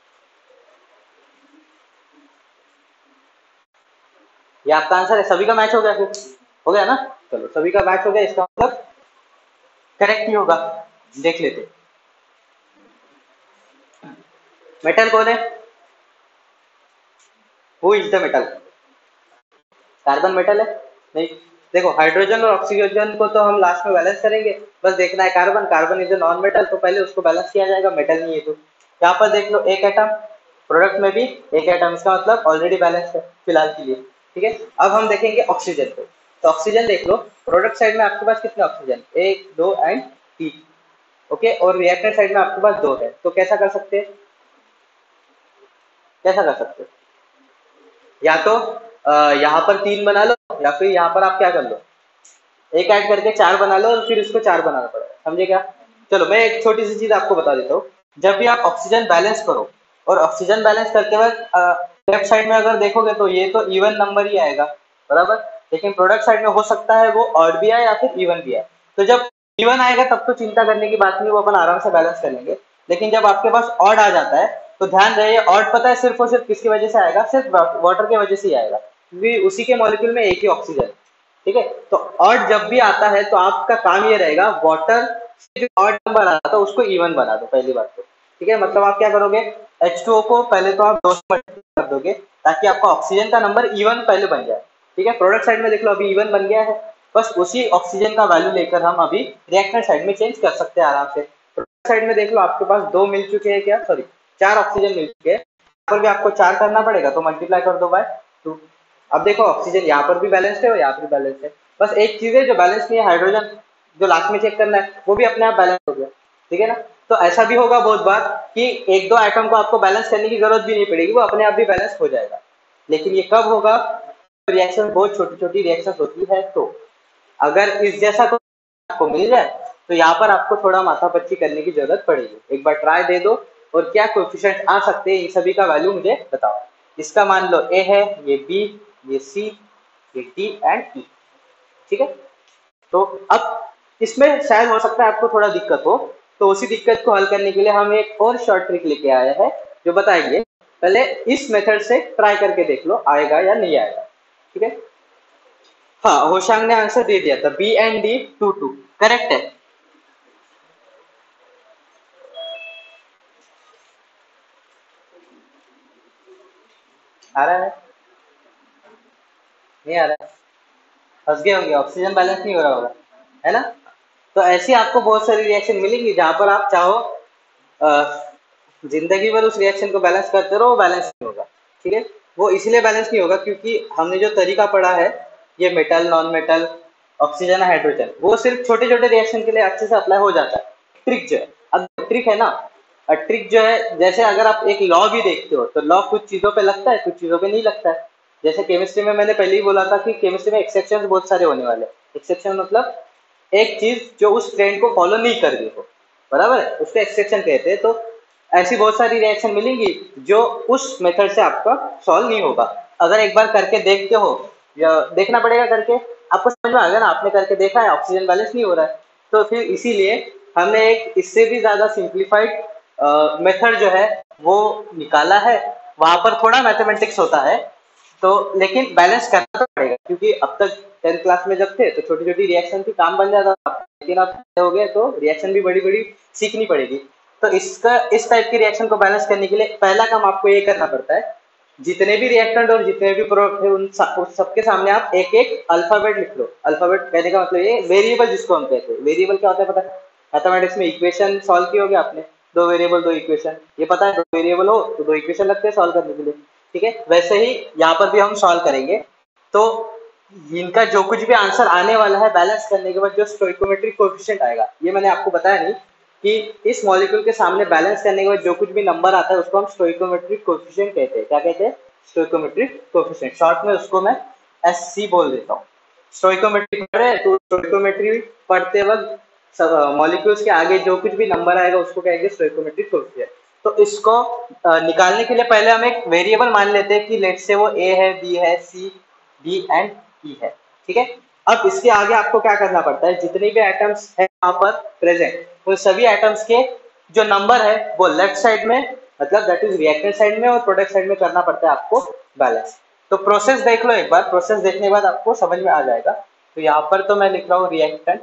ये आपका आंसर है, सभी का मैच हो गया, फिर हो गया ना। चलो सभी का मैच हो गया, इसका मतलब करेक्ट ही होगा। देख लेते हैं। मेटल कौन है, who is the metal, carbon metal है, नहीं, देखो हाइड्रोजन और ऑक्सीजन को तो हम लास्ट में बैलेंस करेंगे। बस देखना है carbon, carbon is a non metal, तो पहले उसको बैलेंस किया जाएगा, मेटल नहीं है तो। यहाँ पर देख लो एक एटम, प्रोडक्ट में भी एक एटम, इसका मतलब ऑलरेडी बैलेंस है फिलहाल के लिए। ठीक है, अब हम देखेंगे ऑक्सीजन को। तो ऑक्सीजन देख लो, प्रोडक्ट साइड में आपके पास कितने ऑक्सीजन, एक दो एंड तीन। ओके, और रिएक्टेंट साइड में आपके पास दो है। तो कैसा कर सकते हैं, कैसा कर सकते हैं, या तो यहाँ पर तीन बना लो, या फिर यहाँ पर आप क्या कर लो, एक ऐड करके चार बना लो और फिर उसको चार बनाना पड़ेगा, समझे क्या। चलो मैं एक छोटी सी चीज आपको बता देता हूँ। जब भी आप ऑक्सीजन बैलेंस करो, और ऑक्सीजन बैलेंस करते वक्त लेफ्ट साइड में अगर देखोगे तो ये तो इवन नंबर ही आएगा, बराबर। लेकिन प्रोडक्ट साइड में हो सकता है वो ऑड भी आए या फिर इवन भी आए। तो जब इवन आएगा तब तो चिंता करने की बात नहीं, वो अपन आराम से बैलेंस कर लेंगे। लेकिन जब आपके पास ऑड आ जाता है तो ध्यान रहे, ऑड पता है सिर्फ और सिर्फ किसकी वजह से आएगा, सिर्फ वाटर की वजह से ही आएगा, क्योंकि उसी के मॉलिक्यूल में एक ही ऑक्सीजन है। ठीक है, तो ऑड जब भी आता है तो आपका काम ये रहेगा, वाटर से जो ऑड नंबर आता है उसको इवन बना दो पहली बात तो। ठीक है, मतलब आप क्या करोगे, H2O को पहले तो आप 2 से मल्टीप्लाई कर दोगे ताकि आपका ऑक्सीजन का नंबर इवन पहले बन जाए। ठीक है, प्रोडक्ट साइड में देख लो अभी इवन बन गया है, बस उसी ऑक्सीजन का वैल्यू लेकर हम अभी रिएक्टेंट साइड में चेंज कर सकते हैं आराम से। प्रोडक्ट साइड में देख लो आपके पास दो मिल चुके हैं, क्या सॉरी चार ऑक्सीजन मिल चुके हैं, यहाँ पर भी आपको चार करना पड़ेगा तो मल्टीप्लाई कर दो बाय 2। अब देखो ऑक्सीजन यहाँ पर भी बैलेंस है और यहाँ पर भी बैलेंस है, बस एक चीज है जो बैलेंस नहीं है, हाइड्रोजन, जो लास्ट में चेक करना है वो भी अपने आप बैलेंस हो गया। ठीक है ना, तो ऐसा भी होगा बहुत बार कि एक दो आइटम को आपको बैलेंस करने की जरूरत भी नहीं पड़ेगी, वो अपने आप भी बैलेंस हो जाएगा। लेकिन ये कब होगा, रिएक्शन बहुत छोटी छोटी रिएक्शन होती है, तो अगर इस जैसा को आपको मिल जाए तो यहाँ पर आपको थोड़ा माथापच्ची करने की जरूरत पड़ेगी, एक बार ट्राई दे दो। और क्या कोएफिशिएंट आ सकते हैं इन सभी का वैल्यू मुझे बताओ। इसका मान लो ए है, ये बी, ये सी, ये डी एंड ई। ठीक है, तो अब इसमें शायद हो सकता है आपको थोड़ा दिक्कत हो, तो उसी दिक्कत को हल करने के लिए हम एक और शॉर्ट ट्रिक लेके आए हैं जो बताएंगे। पहले इस मेथड से ट्राई करके देख लो आएगा या नहीं आएगा। ठीक है, हाँ होशांग ने आंसर दे दिया था, बी एंड डी 2 2 करेक्ट है। आ रहा है, नहीं आ रहा है, फंस गए होंगे, ऑक्सीजन बैलेंस नहीं हो रहा होगा, है ना। तो ऐसी आपको बहुत सारी रिएक्शन मिलेंगी जहां पर आप चाहो जिंदगी भर उस रिएक्शन को बैलेंस करते रहो, वो बैलेंस नहीं होगा। ठीक है, वो इसलिए बैलेंस नहीं होगा क्योंकि हमने जो तरीका पढ़ा है, ये metal non metal oxygen hydrogen, वो सिर्फ छोटे छोटे रिएक्शन के लिए अच्छे से अप्लाई हो जाता है। ट्रिक जो है, अब ट्रिक है ना, ट्रिक जो है, जैसे अगर आप एक लॉ भी देखते हो तो लॉ कुछ चीजों पे लगता है, कुछ चीजों पे नहीं लगता है। जैसे केमिस्ट्री में मैंने पहले ही बोला था कि केमिस्ट्री में एक्सेप्शन बहुत सारे होने वाले हैं। एक्सेप्शन मतलब एक चीज जो उस ट्रेंड को फॉलो नहीं कर रही हो, बराबर है, उसको एक्सेप्शन कहते हैं। तो ऐसी बहुत सारी रिएक्शन मिलेंगी जो उस मेथड से आपका सॉल्व नहीं होगा। अगर एक बार करके देखते हो, या देखना पड़ेगा करके, आपको समझ में आ गया ना, आपने करके देखा है ऑक्सीजन बैलेंस नहीं हो रहा है, तो फिर इसीलिए हमने एक इससे भी ज्यादा सिंप्लीफाइड मेथड जो है वो निकाला है। वहां पर थोड़ा मैथमेटिक्स होता है, तो लेकिन बैलेंस करना तो पड़ेगा, क्योंकि अब तक 10th क्लास में जब थे तो छोटी छोटी रिएक्शन थी, काम बन जाता था, लेकिन अब हो गए तो रिएक्शन भी बड़ी बड़ी सीखनी पड़ेगी। तो इसका इस टाइप की रिएक्शन को बैलेंस करने के लिए पहला काम आपको ये करना पड़ता है, जितने भी रिएक्टेंट और जितने भी प्रोडक्ट है उन सबके सामने आप एक एक अल्फाबेट लिख लो। अल्फाबेट कहने का मतलब ये वेरिएबल जिसको हम कहते हैं, वेरिएबल क्या होता है पता है, मैथमेटिक्स में इक्वेशन सॉल्व की होगी आपने, दो वेरिएबल दो इक्वेशन, ये पता है, दो वेरिएबल हो तो दो इक्वेशन लगते हैं सॉल्व करने के लिए। ठीक है, वैसे ही यहाँ पर भी हम सॉल्व करेंगे। तो इनका जो कुछ भी आंसर आने वाला है बैलेंस करने के बाद जो स्टोइकोमेट्रिक कोएफिशिएंट आएगा, ये मैंने आपको बताया नहीं कि इस मॉलिक्यूल के सामने बैलेंस करने के बाद जो कुछ भी नंबर आता है उसको हम स्टोइकोमेट्रिक कोएफिशिएंट कहते हैं। क्या कहते हैं, स्टोइकोमेट्रिक कोएफिशिएंट, शॉर्ट में उसको मैं SC बोल देता हूँ। स्टोइकोमेट्री पढ़ रहे हैं तो स्टोइकोमेट्री पढ़ते वक्त मॉलिक्यूल्स के आगे जो कुछ भी नंबर आएगा उसको कहेंगे स्टोइकोमेट्रिक कोएफिशिएंट। तो इसको निकालने के लिए पहले हम एक वेरिएबल मान लेते हैं कि लेट से वो A है, B है, C, D एंड E है। ठीक है, अब इसके आगे आपको क्या करना पड़ता है, जितने भी एटम्स है यहाँ पर प्रेजेंट उन सभी एटम्स के जो नंबर है वो लेफ्ट साइड में, मतलब दैट इज रिएक्टेंट साइड में, और प्रोडक्ट साइड में करना पड़ता है आपको बैलेंस। तो प्रोसेस देख लो एक बार, प्रोसेस देखने के बाद आपको समझ में आ जाएगा। तो यहाँ पर तो मैं लिख रहा हूँ रिएक्टेंट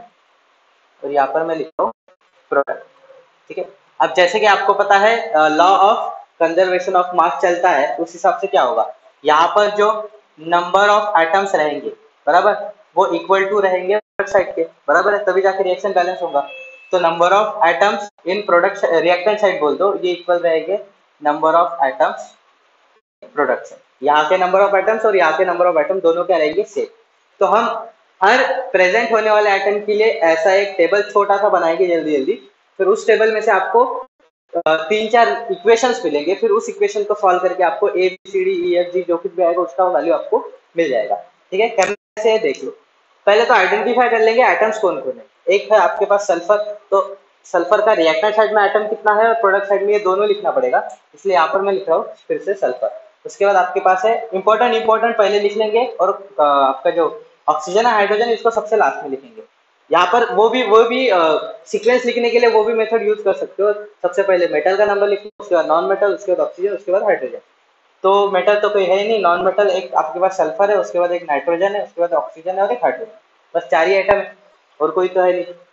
और यहाँ पर मैं लिख रहा हूँ प्रोडक्ट। ठीक है, अब जैसे कि आपको पता है law of conservation of mass चलता है, उस हिसाब से क्या होगा, यहाँ पर जो नंबर ऑफ एटम्स रहेंगे, बराबर, वो इक्वल टू रहेंगे प्रोडक्ट साइड के, बराबर है, तभी जाके रिएक्शन बैलेंस होगा। तो number of atoms in product reactant side बोल दो, ये इक्वल रहेंगे number of atoms product side. यहाँ के नंबर ऑफ एटम्स और यहाँ के नंबर ऑफ एटम दोनों क्या रहेंगे, सेम। तो हम हर प्रेजेंट होने वाले एटम के लिए ऐसा एक टेबल छोटा सा बनाएंगे जल्दी जल्दी, फिर उस टेबल में से आपको तीन चार इक्वेशंस मिलेंगे, फिर उस इक्वेशन को सॉल्व करके आपको A B C D E F G जो कुछ भी आएगा उसका वैल्यू आपको मिल जाएगा। ठीक है, कैसे है देख लो। पहले तो आइडेंटिफाई कर लेंगे एटम्स कौन कौन है। एक है आपके पास सल्फर, तो सल्फर का रिएक्टेंट साइड में एटम कितना है और प्रोडक्ट साइड में ये दोनों लिखना पड़ेगा, इसलिए यहाँ पर मैं लिख रहा हूँ फिर से सल्फर। उसके बाद आपके पास है इंपॉर्टेंट पहले लिख लेंगे, और आपका जो ऑक्सीजन है हाइड्रोजन इसको सबसे लास्ट में लिखेंगे। यहाँ पर वो भी सीक्वेंस लिखने के लिए वो भी मेथड यूज कर सकते हो। सबसे पहले मेटल का नंबर लिखो, उसके बाद नॉन मेटल, उसके बाद ऑक्सीजन, उसके बाद हाइड्रोजन। तो मेटल तो कोई है ही नहीं, नॉन मेटल एक आपके पास सल्फर है, उसके बाद एक नाइट्रोजन है, उसके बाद ऑक्सीजन है और एक हाइड्रोजन। बस चार ही आइटम है, और कोई तो है नहीं,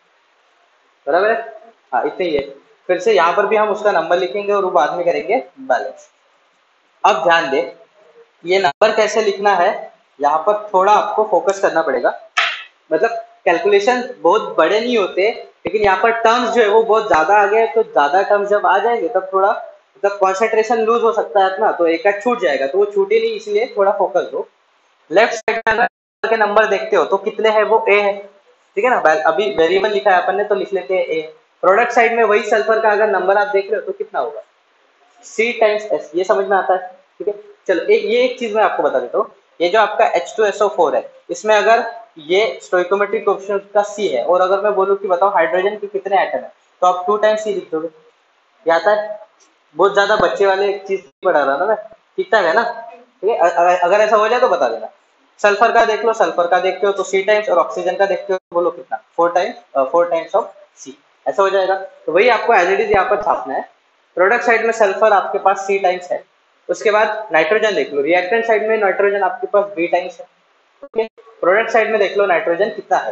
बराबर है। हाँ इतने ही है। फिर से यहाँ पर भी हम उसका नंबर लिखेंगे और वो बाद में करेंगे बैलेंस। अब ध्यान दे, ये नंबर कैसे लिखना है, यहाँ पर थोड़ा आपको फोकस करना पड़ेगा। मतलब कैलकुलेशन बहुत बड़े नहीं होते, लेकिन यहाँ पर टर्म्स जो है वो बहुत ज्यादा आ गए, तो ज्यादा टर्म्स जब आ जाएंगे तब थोड़ा मतलब कंसंट्रेशन लूज हो सकता है ना, तो एक आध छूट जाएगा, तो वो छूटे नहीं, इसलिए थोड़ा फोकस दो। लेफ्ट साइड में अगर के नंबर देखते हो तो कितने हैं, वो ए है, ठीक है ना। अभी वेरिएबल लिखा है अपन ने तो लिख लेते हैं ए। प्रोडक्ट साइड में वही सल्फर का अगर नंबर आप देख रहे हो तो कितना होगा, सी टाइम्स एस, ये समझ में आता है। ठीक है, चलो एक चीज मैं आपको बता देता हूँ। ये जो आपका H2SO4 है, इसमें अगर ये स्टोइकोमेट्रिक कोएफिशिएंट का सी है, और अगर मैं बोलूँ कि बताओ हाइड्रोजन के कितने एटम है, तो आप 2 टाइम्स सी लिख दोगे, ये आता है। बहुत ज्यादा बच्चे वाले चीज पढ़ा रहा ना मैं, ठीक ठाक है ना। ठीक है, अगर ऐसा हो जाए तो बता देना। सल्फर का देख लो, सल्फर का देखते हो तो सी टाइम्स, और ऑक्सीजन का देखते हो तो बोलो कितना, 4 टाइम्स ऑफ सी, ऐसा हो जाएगा। तो वही आपको एज इट इज यहाँ पर छापना है। प्रोडक्ट साइड में सल्फर आपके पास सी टाइम्स है, उसके बाद नाइट्रोजन देख लो, रिएक्टेंट साइड में नाइट्रोजन आपके पास बी टाइम्स है। ओके, प्रोडक्ट साइड में देख लो नाइट्रोजन कितना है,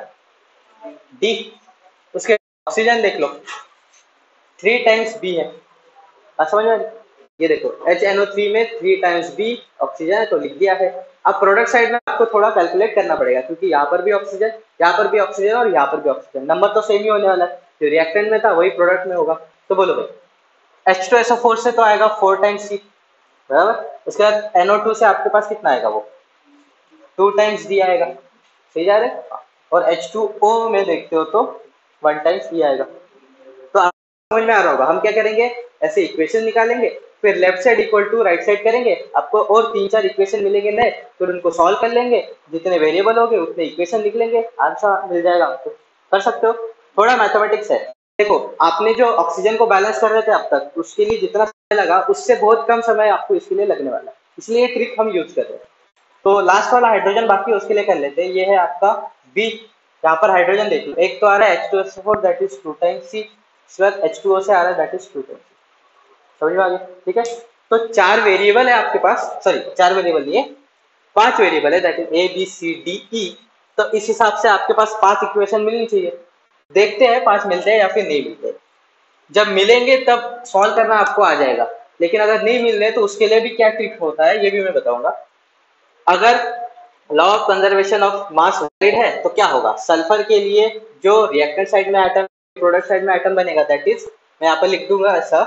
डी। उसके ऑक्सीजन देख लो, 3 टाइम्स बी है। बात समझ में आ रही? ये देखो HNO3 में 3 टाइम्स बी ऑक्सीजन है, तो लिख दिया है। अब प्रोडक्ट साइड में आपको थोड़ा कैलकुलेट करना पड़ेगा, क्योंकि यहाँ पर भी ऑक्सीजन, यहाँ पर भी ऑक्सीजन और यहाँ पर भी ऑक्सीजन, नंबर तो सेम ही होने वाला है, जो रिएक्टेंट में था वही प्रोडक्ट में होगा। तो बोलो भाई, H2SO4 से तो आएगा 4 टाइम्स सी, बराबर। उसके बाद NO2 से आपके पास कितना आएगा, वो 2 टाइम्स डी आएगा, सही जा रहे। और H2O में देखते हो तो 1 टाइम्स डी आएगा। तो आपको समझ में आ रहा होगा, हम क्या करेंगे, ऐसे इक्वेशन निकालेंगे, फिर left side equal to right side करेंगे, आपको और तीन चार इक्वेशन मिलेंगे नए, फिर उनको सॉल्व कर लेंगे, जितने वेरिएबल होंगे उतने इक्वेशन लिख लेंगे, आंसर मिल जाएगा आपको। कर सकते हो, थोड़ा मैथमेटिक्स है। देखो, आपने जो ऑक्सीजन को बैलेंस कर रहे थे अब तक, उसके लिए जितना समय लगा उससे बहुत कम समय आपको इसके लिए लगने वाला है, इसलिए ये ट्रिक हम यूज कर रहे हैं। तो लास्ट वाला हाइड्रोजन बाकी उसके लिए कर लेते हैं। ये है आपका बी, यहाँ पर हाइड्रोजन देख लो, एक तो आ रहा है H2SO4 that is 2 times C, इसके बाद H2O से आ रहा है दैट इज 2 टाइम्स। समझ में आ गया, ठीक है। तो चार वेरिएबल है आपके पास, सॉरी चार वेरिएबल नहीं है, 5 वेरिएबल है, that is A B C D E. तो इस हिसाब से आपके पास 5 इक्वेशन मिलनी चाहिए। देखते हैं 5 मिलते हैं या फिर नहीं मिलते। जब मिलेंगे तब सॉल्व करना आपको आ जाएगा, लेकिन अगर नहीं मिल रहे तो उसके लिए भी क्या ट्रिक होता है ये भी मैं बताऊंगा। अगर law of conservation of mass valid है तो क्या होगा, सल्फर के लिए जो रिएक्टेंट साइड में एटम, प्रोडक्ट साइड में एटम बनेगा, दैट इज मैं यहाँ पर लिख दूंगा ऐसा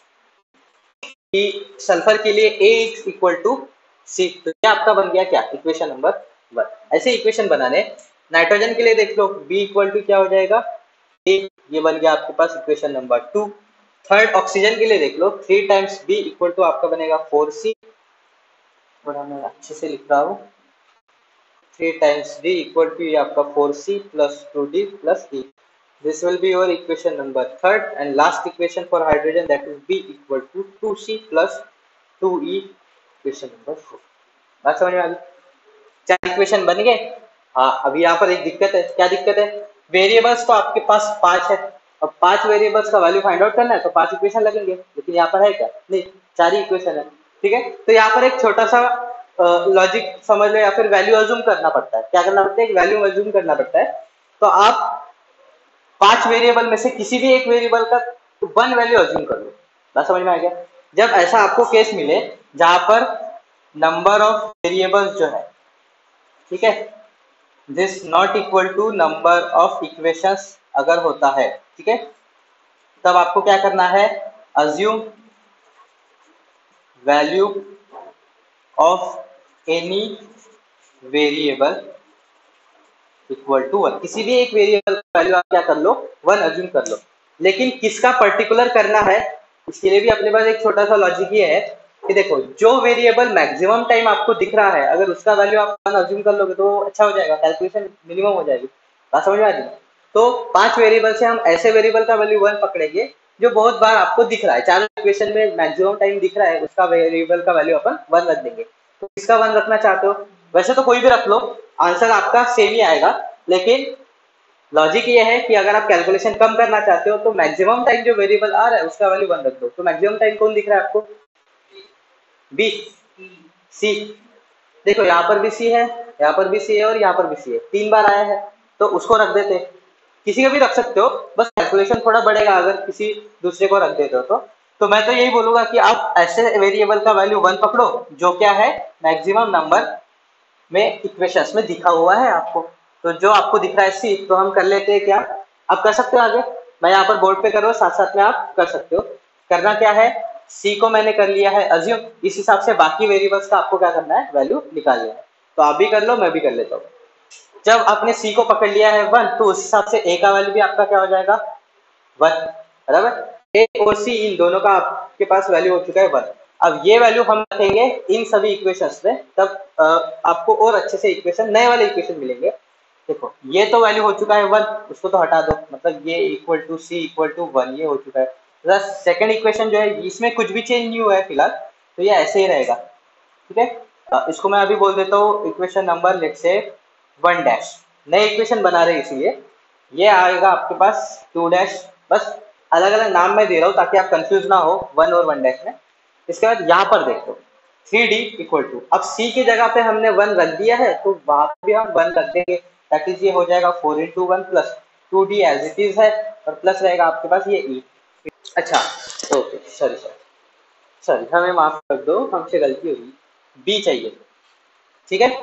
कि सल्फर के लिए A is equal to C. तो ये आपका बन गया क्या, इक्वेशन नंबर 1। ऐसे इक्वेशन बनाने। नाइट्रोजन के लिए देख लो, B इक्वल टू क्या हो जाएगा, A, ये बन गया आपके पास इक्वेशन नंबर 2। थर्ड ऑक्सीजन के लिए देख लो, 3 टाइम्स B इक्वल टू आपका बनेगा 4C। थोड़ा मैं अच्छे से लिख रहा हूँ, 3 टाइम्स B इक्वल टू ये आपका 4C plus 2D plus E। This will be your equation number third and last equation for hydrogen, that is B equal to 2C plus 2E, equation number 4। बात समझ में आ गई, चार इक्वेशन बन गए। हाँ, अभी यहाँ पर एक दिक्कत है, क्या दिक्कत है, वेरिएबल्स तो आपके पास 5 है। अब 5 वेरिएबल्स का वैल्यू फाइंड आउट करना है तो 5 इक्वेशन लगेंगे, लेकिन यहाँ पर है क्या, नहीं, 4 ही इक्वेशन है। ठीक है, तो यहाँ पर एक छोटा सा लॉजिक समझ लो, या फिर वैल्यू अज्यूम करना पड़ता है। क्या करना पड़ता है, एक वैल्यू अज्यूम करना पड़ता है। तो आप 5 वेरिएबल में से किसी भी एक वेरिएबल का 1 वैल्यू अज्यूम कर लो। बात समझ में आ गया। जब ऐसा आपको केस मिले जहां पर नंबर ऑफ वेरिएबल्स जो है, ठीक है, this not equal to number of equations अगर होता है, ठीक है, तब आपको क्या करना है, assume value of any variable equal to one. किसी भी एक वेरिएबल का वैल्यू आप क्या कर लो, वन अज्यूम कर लो। लेकिन किसका पर्टिकुलर करना है, इसके लिए भी अपने पास एक छोटा सा लॉजिक ये है कि देखो, जो वेरिएबल मैक्सिमम टाइम आपको दिख रहा है, अगर उसका वैल्यू आप वन अज्यूम कर लोगे तो अच्छा हो जाएगा, कैलकुलेशन मिनिमम हो जाएगी। बात समझ में आ रही है? तो 5 वेरिएबल से हम ऐसे वेरिएबल का वैल्यू वन पकड़ेंगे जो बहुत बार आपको दिख रहा है, चारों इक्वेशन में मैक्सिमम टाइम दिख रहा है, उसका वेरिएबल का वैल्यू अपन वन रख देंगे। तो किसका वन रखना चाहते हो, वैसे तो कोई भी रख लो, आंसर आपका सेम ही आएगा। लेकिन लॉजिक ये है कि अगर आप कैलकुलेशन कम करना चाहते हो तो मैक्सिमम टाइम जो वेरिएबल आ रहा है उसका वैल्यू वन रख दो। तो मैक्सिमम टाइम कौन दिख रहा है आपको, बी, सी। देखो यहाँ पर भी सी है, यहाँ पर भी सी है और यहाँ पर भी सी है, 3 बार आया है, तो उसको रख देते। किसी को भी रख सकते हो, बस कैलकुलेशन थोड़ा बढ़ेगा अगर किसी दूसरे को रख देते हो तो मैं तो यही बोलूंगा कि आप ऐसे वेरिएबल का वैल्यू वन पकड़ो जो क्या है, मैक्सिमम नंबर में इक्वेशंस में दिखा हुआ है आपको। तो जो आपको दिख रहा है सी, तो हम कर लेते हैं क्या, आप कर सकते हो आगे, मैं यहाँ पर बोर्ड पे कर रहा हूँ, साथ साथ में आप कर सकते हो। करना क्या है, सी को मैंने कर लिया है अज्यूम, इस हिसाब से बाकी वेरिएबल्स का आपको क्या करना है, वैल्यू निकालनी है। तो आप भी कर लो, मैं भी कर लेता हूँ। जब आपने सी को पकड़ लिया है वन, तो उस हिसाब से ए का वैल्यू भी आपका क्या हो जाएगा, वन, बराबर। ए और सी इन दोनों का आपके पास वैल्यू हो चुका है वन। अब ये वैल्यू हम रखेंगे इन सभी इक्वेशंस में, तब आपको और अच्छे से इक्वेशन, नए वाले इक्वेशन मिलेंगे। देखो ये तो वैल्यू हो चुका है वन, उसको तो हटा दो, मतलब ये equal to C equal to one, ये हो चुका है। प्लस सेकंड इक्वेशन जो है इसमें कुछ भी चेंज नहीं हुआ है फिलहाल, तो ये ऐसे ही रहेगा, ठीक है। इसको मैं अभी बोल देता हूँ equation number let's say one dash, नए इक्वेशन बना रहे हैं इसलिए ये आएगा आपके पास टू डैश। बस अलग अलग नाम मैं दे रहा हूँ ताकि आप कंफ्यूज ना हो वन और वन डैश में। इसके बाद यहाँ पर देखो थ्री डी इक्वल टू, अब सी की जगह पे हमने वन रख दिया है तो वहां पे भी हम वन रख देंगे, दैट इज ये हो जाएगा four into one plus two D as it is है, और प्लस रहेगा आपके पास ये ई। अच्छा, ओके, सॉरी सॉरी सॉरी, हमें माफ कर दो, हमसे गलती होगी, बी चाहिए, ठीक है।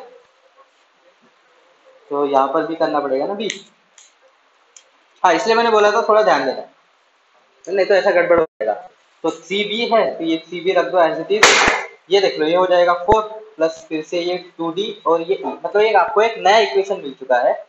तो यहाँ पर भी करना पड़ेगा ना बी, हाँ इसलिए मैंने बोला था थोड़ा ध्यान देना, नहीं तो ऐसा गड़बड़ हो जाएगा। तो सी बी है तो ये सी बी रख दो एज इट इज, ये देख लो ये हो जाएगा फोर प्लस फिर से ये टू डी और ये ई, मतलब एक आपको एक नया इक्वेशन मिल चुका है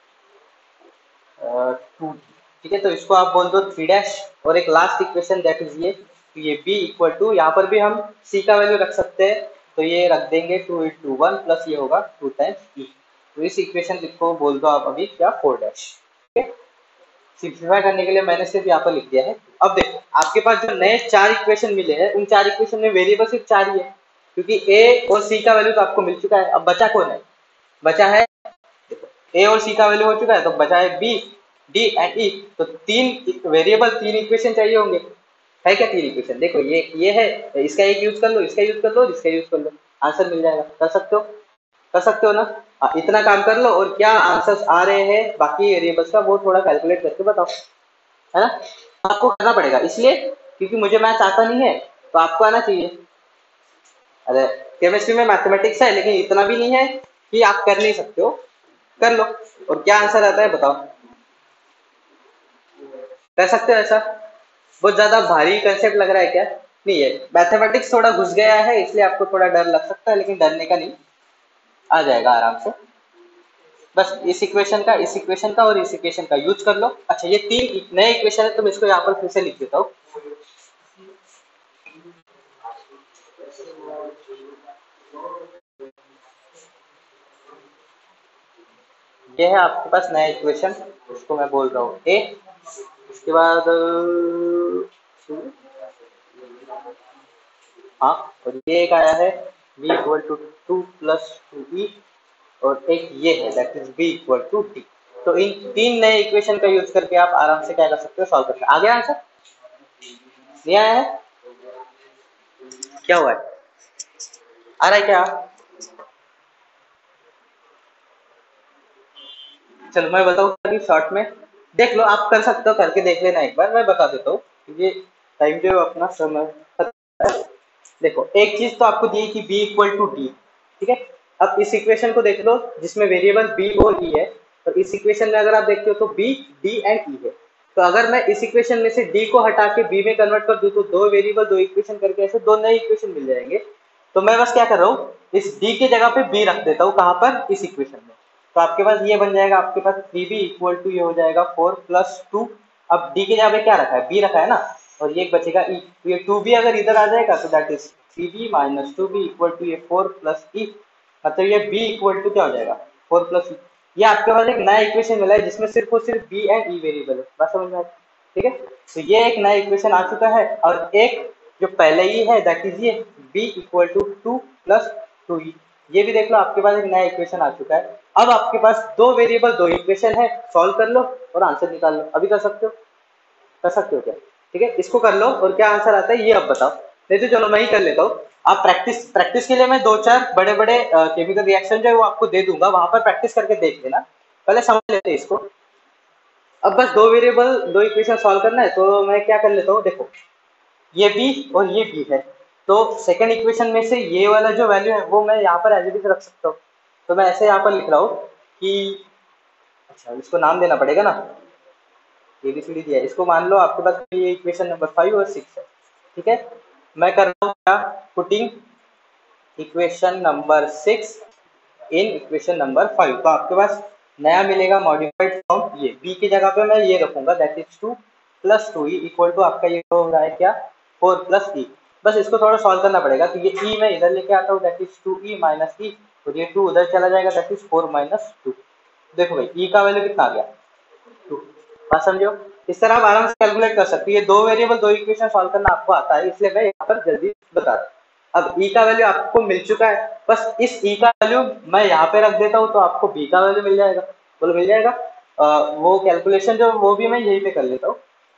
टू, ठीक है। तो इसको आप बोल दो थ्री डैश, और एक लास्ट इक्वेशन दैट इज ये, तो ये बी इक्वल टू, यहाँ पर भी हम सी का वैल्यू रख सकते हैं, तो ये रख देंगे टू इंटू वन प्लस ये होगा टू टाइम्स ई। तो इस इक्वेशन को बोल दो आप अभी क्या, फोर डैश, ठीक है। सिंप्लीफाई करने के लिए मैंने सिर्फ यहाँ पर लिख दिया है। अब देखो आपके पास जो नए चार इक्वेशन मिले हैं उन चार इक्वेशन में वेरिएबल सिर्फ चार ही है, क्योंकि ए और सी का वैल्यू तो आपको मिल चुका है। अब बचा कौन है, बचा है ए और सी का वैल्यू हो चुका है तो बचा है बी, डी एंड ई। तो तीन वेरिएबल, तीन इक्वेशन चाहिए होंगे, है क्या तीन इक्वेशन, देखो ये है, इसका एक यूज कर लो, इसका यूज कर लो, इसका यूज कर लो, आंसर मिल जाएगा। कर सकते हो, कर सकते हो ना। हाँ इतना काम कर लो, और क्या आंसर्स आ रहे हैं बाकी वेरिएबल्स का वो थोड़ा कैलकुलेट करके बताओ, है ना। आपको करना पड़ेगा इसलिए क्योंकि मुझे मैथ्स आता नहीं है, तो आपको आना चाहिए। अरे केमिस्ट्री में मैथमेटिक्स है लेकिन इतना भी नहीं है कि आप कर नहीं सकते हो, कर लो। और क्या आंसर आता है बताओ, कर सकते हो ऐसा, बहुत ज्यादा भारी कंसेप्ट लग रहा है क्या, नहीं है, मैथमेटिक्स थोड़ा घुस गया है इसलिए आपको थोड़ा डर लग सकता है, लेकिन डरने का नहीं, आ जाएगा आराम से। बस इस इक्वेशन का और इस इक्वेशन का यूज कर लो। अच्छा ये तीन नए इक्वेशन है तो मैं इसको यहाँ पर फिर से लिख देता हूँ। ये है आपके पास नया इक्वेशन, उसको मैं बोल रहा हूँ ए, उसके बाद हाँ, और ये एक आया है v equal to two plus two E, और एक ये है that is b equal to D. तो इन तीन नए इक्वेशन का यूज करके आप आराम से क्या कर सकते हो, सॉल्व कर सकते हो। आ गया आंसर, नहीं आया है, क्या हुआ है, आ रहा है क्या, चलो मैं बताऊँ अभी शॉर्ट में, देख लो आप कर सकते हो, करके देख लेना एक बार, मैं बता देता हूँ। ये टाइम जो अपना समय, देखो एक चीज तो आपको दी कि b इक्वल टू डी, ठीक है। अब इस इक्वेशन को देख लो जिसमें वेरिएबल बी और ई है, और इस इक्वेशन में अगर आप देखते हो तो बी, डी एंड ई है। तो अगर मैं इस इक्वेशन में से डी को हटा के बी में कन्वर्ट कर दूं तो दो वेरिएबल दो इक्वेशन करके ऐसे दो नए इक्वेशन मिल जाएंगे। तो मैं बस क्या कर रहा हूँ, इस डी के जगह पे बी रख देता हूँ, कहाँ पर, इस इक्वेशन में। तो आपके पास ये बन जाएगा, आपके पास 3b इक्वल टू ये हो जाएगा 4+2। अब डी के जगह पे क्या रखा है, बी रखा है ना, और ये बचेगा ई। तो ये 2b अगर इधर आ जाएगा तो that is 3b minus 2b equal to ये 4+e। मतलब ये b इक्वल टू क्या हो जाएगा, 4+e। ये आपके पास एक नया इक्वेशन मिला है जिसमें सिर्फ और सिर्फ b एंड e वेरिएबल है। बात समझ में आती है? ठीक है, तो ये एक नया इक्वेशन आ चुका है, और एक जो पहले ही है दैट इज ये b इक्वल टू 2+2e। ये भी देख लो आपके पास एक नया इक्वेशन आ चुका है। अब आपके पास दो वेरिएबल दो इक्वेशन है, सॉल्व कर लो और आंसर निकाल लो। अभी कर सकते हो, कर सकते हो क्या? ठीक है, इसको कर लो और क्या आंसर आता है ये अब बताओ। नहीं तो चलो मैं ही कर लेता हूँ। आप प्रैक्टिस प्रैक्टिस के लिए मैं दो चार बड़े बड़े केमिकल रिएक्शन जो है वो आपको दे दूंगा, वहां पर प्रैक्टिस करके देख लेना। पहले समझ लेते हैं इसको। अब बस दो वेरिएबल दो इक्वेशन सॉल्व करना है, तो मैं क्या कर लेता हूँ, देखो ये b और ये b है। तो सेकंड इक्वेशन में से ये वाला जो वैल्यू है वो मैं यहाँ पर एज इट इज रख सकता हूँ। तो मैं ऐसे यहाँ पर लिख रहा हूँ कि, अच्छा इसको नाम देना पड़ेगा ना, एबीसीडी दिया है, इसको मान लो आपके पास ये इक्वेशन नंबर 5 और 6 है। ठीक है, मैं कर रहा हूँ क्या, putting equation number 6 in equation number 5। तो आपके पास नया मिलेगा मॉडिफाइड फॉर्म, ये b की जगह पे मैं ये रखूंगा that is 2+2e equal to आपका ये हो रहा है क्या, 4+e। बस इसको थोड़ा सॉल्व करना पड़ेगा। तो ये e मैं इधर लेके आता हूँ that is 2e minus e, और ये 2 उधर चला जाएगा दैट इज 4-2। देखो भाई e का वैल्यू कितना आ गया, 2। बात समझो, इस तरह आप आराम से कैलकुलेट कर सकते हो। ये दो वेरिएबल दो इक्वेशन सॉल्व करना आपको आता है, इसलिए मैं यहाँ पर जल्दी बता रहा हूँ। अब e का वैल्यू आपको मिल चुका है, बस इस e का वैल्यू मैं यहाँ पे रख देता हूँ तो आपको b का वैल्यू मिल जाएगा। बोलो मिल जाएगा। वो कैलकुलेशन जो वो भी मैं यहीं पे कर लेता हूँ।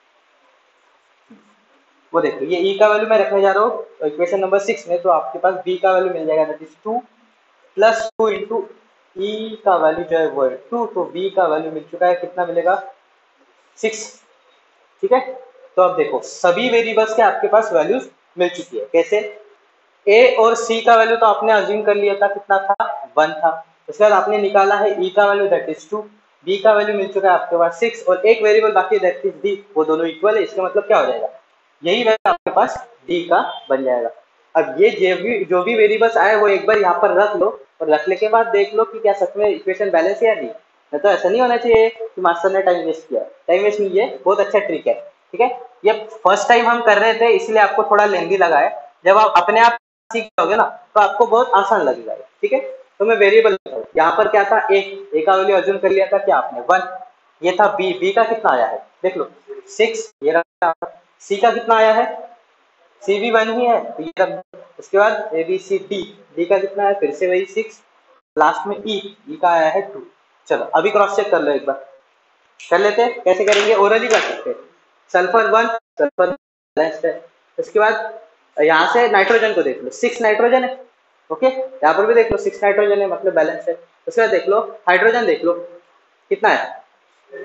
वो देखो ये e का वैल्यू मैं रखने जा रहा हूँ इक्वेशन नंबर 6 में, तो आपके पास b का वैल्यू मिल जाएगा दैट इज 2+2 इंटू e का वैल्यू जो है वो है 2, तो b का वैल्यू मिल चुका है, कितना मिलेगा, 6। ठीक है, तो अब देखो सभी वेरिएबल्स के आपके पास वैल्यूज मिल चुकी है। कैसे, ए और सी का वैल्यू तो आपने अज्यूम कर लिया था, कितना था, 1 था। उसके बाद आपने निकाला है ई का वैल्यू दैट इज 2, बी का वैल्यू मिल चुका है आपके पास 6, और एक वेरिएबल बाकी दैट इज डी, वो दोनों इक्वल है। इसका मतलब क्या हो जाएगा, यही वैल्यू आपके पास डी का बन जाएगा। अब ये जो भी वेरिएबल्स आए वो एक बार यहाँ पर रख लो, और रखने के बाद देख लो कि क्या सच में इक्वेशन बैलेंस है या नहीं। नहीं तो ऐसा नहीं होना चाहिए कि मास्टर ने टाइम वेस्ट किया। टाइम वेस्ट नहीं है, बहुत अच्छा ट्रिक है। ठीक है, ये फर्स्ट टाइम हम कर रहे थे इसलिए आपको थोड़ा लेंदी लगा है। जब आप अपने आप सीख जाओगे ना तो आपको बहुत आसान लगेगा। ठीक है, तो मैं वेरिएबल यहाँ पर क्या था, ए का वैल्यू अज्यूम कर लिया था क्या आपने, 1। ये था बी का कितना आया है देख लो, 6। ये रहा, सी का कितना आया है, सी भी 1 ही है तो ये रख दो। उसके बाद A B C D, D का कितना है, फिर से वही 6। लास्ट में ई का आया है 2। चलो अभी क्रॉस चेक कर लो एक बार, कर लेते हैं। कैसे करेंगे, ओरली कर सकते हैं। सल्फर 1, सल्फर बैलेंस्ड है। उसके बाद यहाँ से नाइट्रोजन को देख लो, 6 नाइट्रोजन है। ओके, यहाँ पर भी देख लो 6 नाइट्रोजन है, मतलब बैलेंस है। उसके बाद देख लो हाइड्रोजन, देख लो कितना है,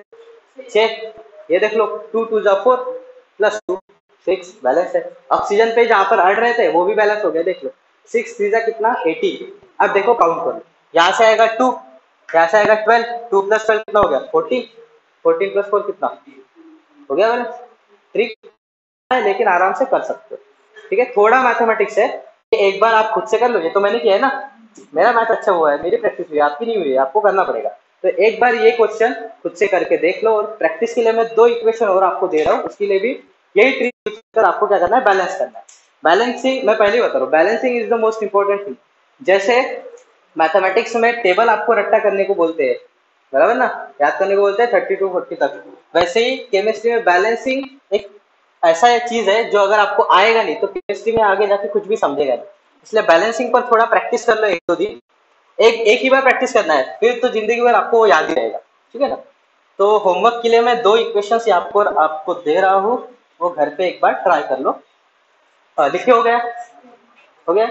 6। ये देख लो 2 2 जा 4 प्लस 2 6, बैलेंस है। ऑक्सीजन पे जहाँ पर अड़ रहे थे वो भी बैलेंस हो गया, देख लो 6 3 जा कितना, 18। अब देखो काउंट करो, यहाँ से आएगा 2, यहाँ से आएगा 12, 2 प्लस 12 कितना हो गया, 14। 14 प्लस 4 कितना हो गया बैलेंस। ट्रिक है लेकिन आराम से कर सकते हो। ठीक है, थोड़ा मैथमेटिक्स है, एक बार आप खुद से कर लो। ये तो मैंने किया है ना, मेरा मैथ अच्छा हुआ है, मेरी प्रैक्टिस हुई है, आपकी नहीं हुई है, आपको करना पड़ेगा। तो एक बार ये क्वेश्चन खुद से करके देख लो, और प्रैक्टिस के लिए मैं दो इक्वेशन और आपको दे रहा हूँ, उसके लिए भी यही ट्रिक कर आपको क्या करना है, बैलेंस करना है। बैलेंसिंग मैं पहले ही बता रहा हूँ, balancing is the most important thing. जैसे मैथमेटिक्स में टेबल आपको रट्टा करने को बोलते हैं, बराबर ना, याद करने को बोलते हैं 30 to 40 तक। वैसे ही केमिस्ट्री में बैलेंसिंग एक ऐसा एक चीज है जो अगर आपको आएगा नहीं तो केमिस्ट्री में आगे जाके कुछ भी समझेगा नहीं। इसलिए बैलेंसिंग पर थोड़ा प्रैक्टिस कर लो, एक दो दिन, एक एक ही बार प्रैक्टिस करना है, फिर तो जिंदगी भर आपको वो याद ही रहेगा। ठीक है ना, तो होमवर्क के लिए मैं दो इक्वेशंस आपको आपको दे रहा हूँ, वो घर पे एक बार ट्राई कर लो। लिखे, हो गया, हो गया।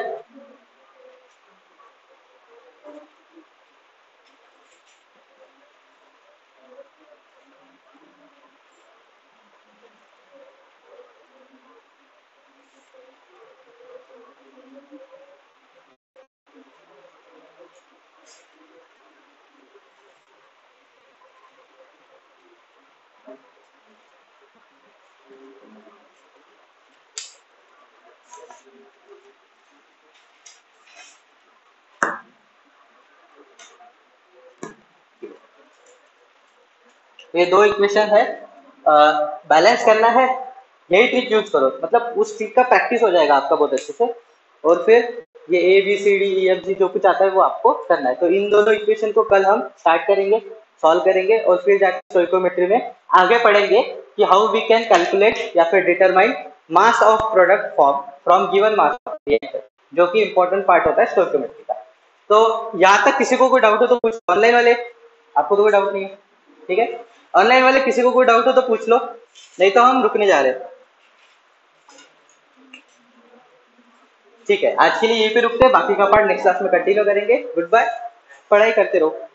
ये दो इक्वेशन है, बैलेंस करना है, यही ट्रिक यूज करो, मतलब उस ट्रिक का प्रैक्टिस हो जाएगा आपका बहुत अच्छे से। और फिर ये A B C D E F G जो कुछ आता है वो आपको करना है। तो इन दोनों इक्वेशन को कल हम स्टार्ट करेंगे, सॉल्व करेंगे, और फिर जाकर स्टोइकोमेट्री में आगे पढ़ेंगे कि हाउ वी कैन कैलकुलेट या फिर determine mass of product form from given mass of reactor, जो कि इंपॉर्टेंट पार्ट होता है स्टोइकोमेट्री का। तो यहाँ तक किसी को कोई डाउट हो तो पूछ, ऑनलाइन वाले आपको तो कोई डाउट नहीं है, ठीक है। ऑनलाइन वाले किसी को कोई डाउट हो तो पूछ लो, नहीं तो हम रुकने जा रहे हैं। ठीक है, आज के लिए यहीं पे रुकते हैं, बाकी का पार्ट नेक्स्ट क्लास में कंटिन्यू करेंगे। गुड बाय, पढ़ाई करते रहो।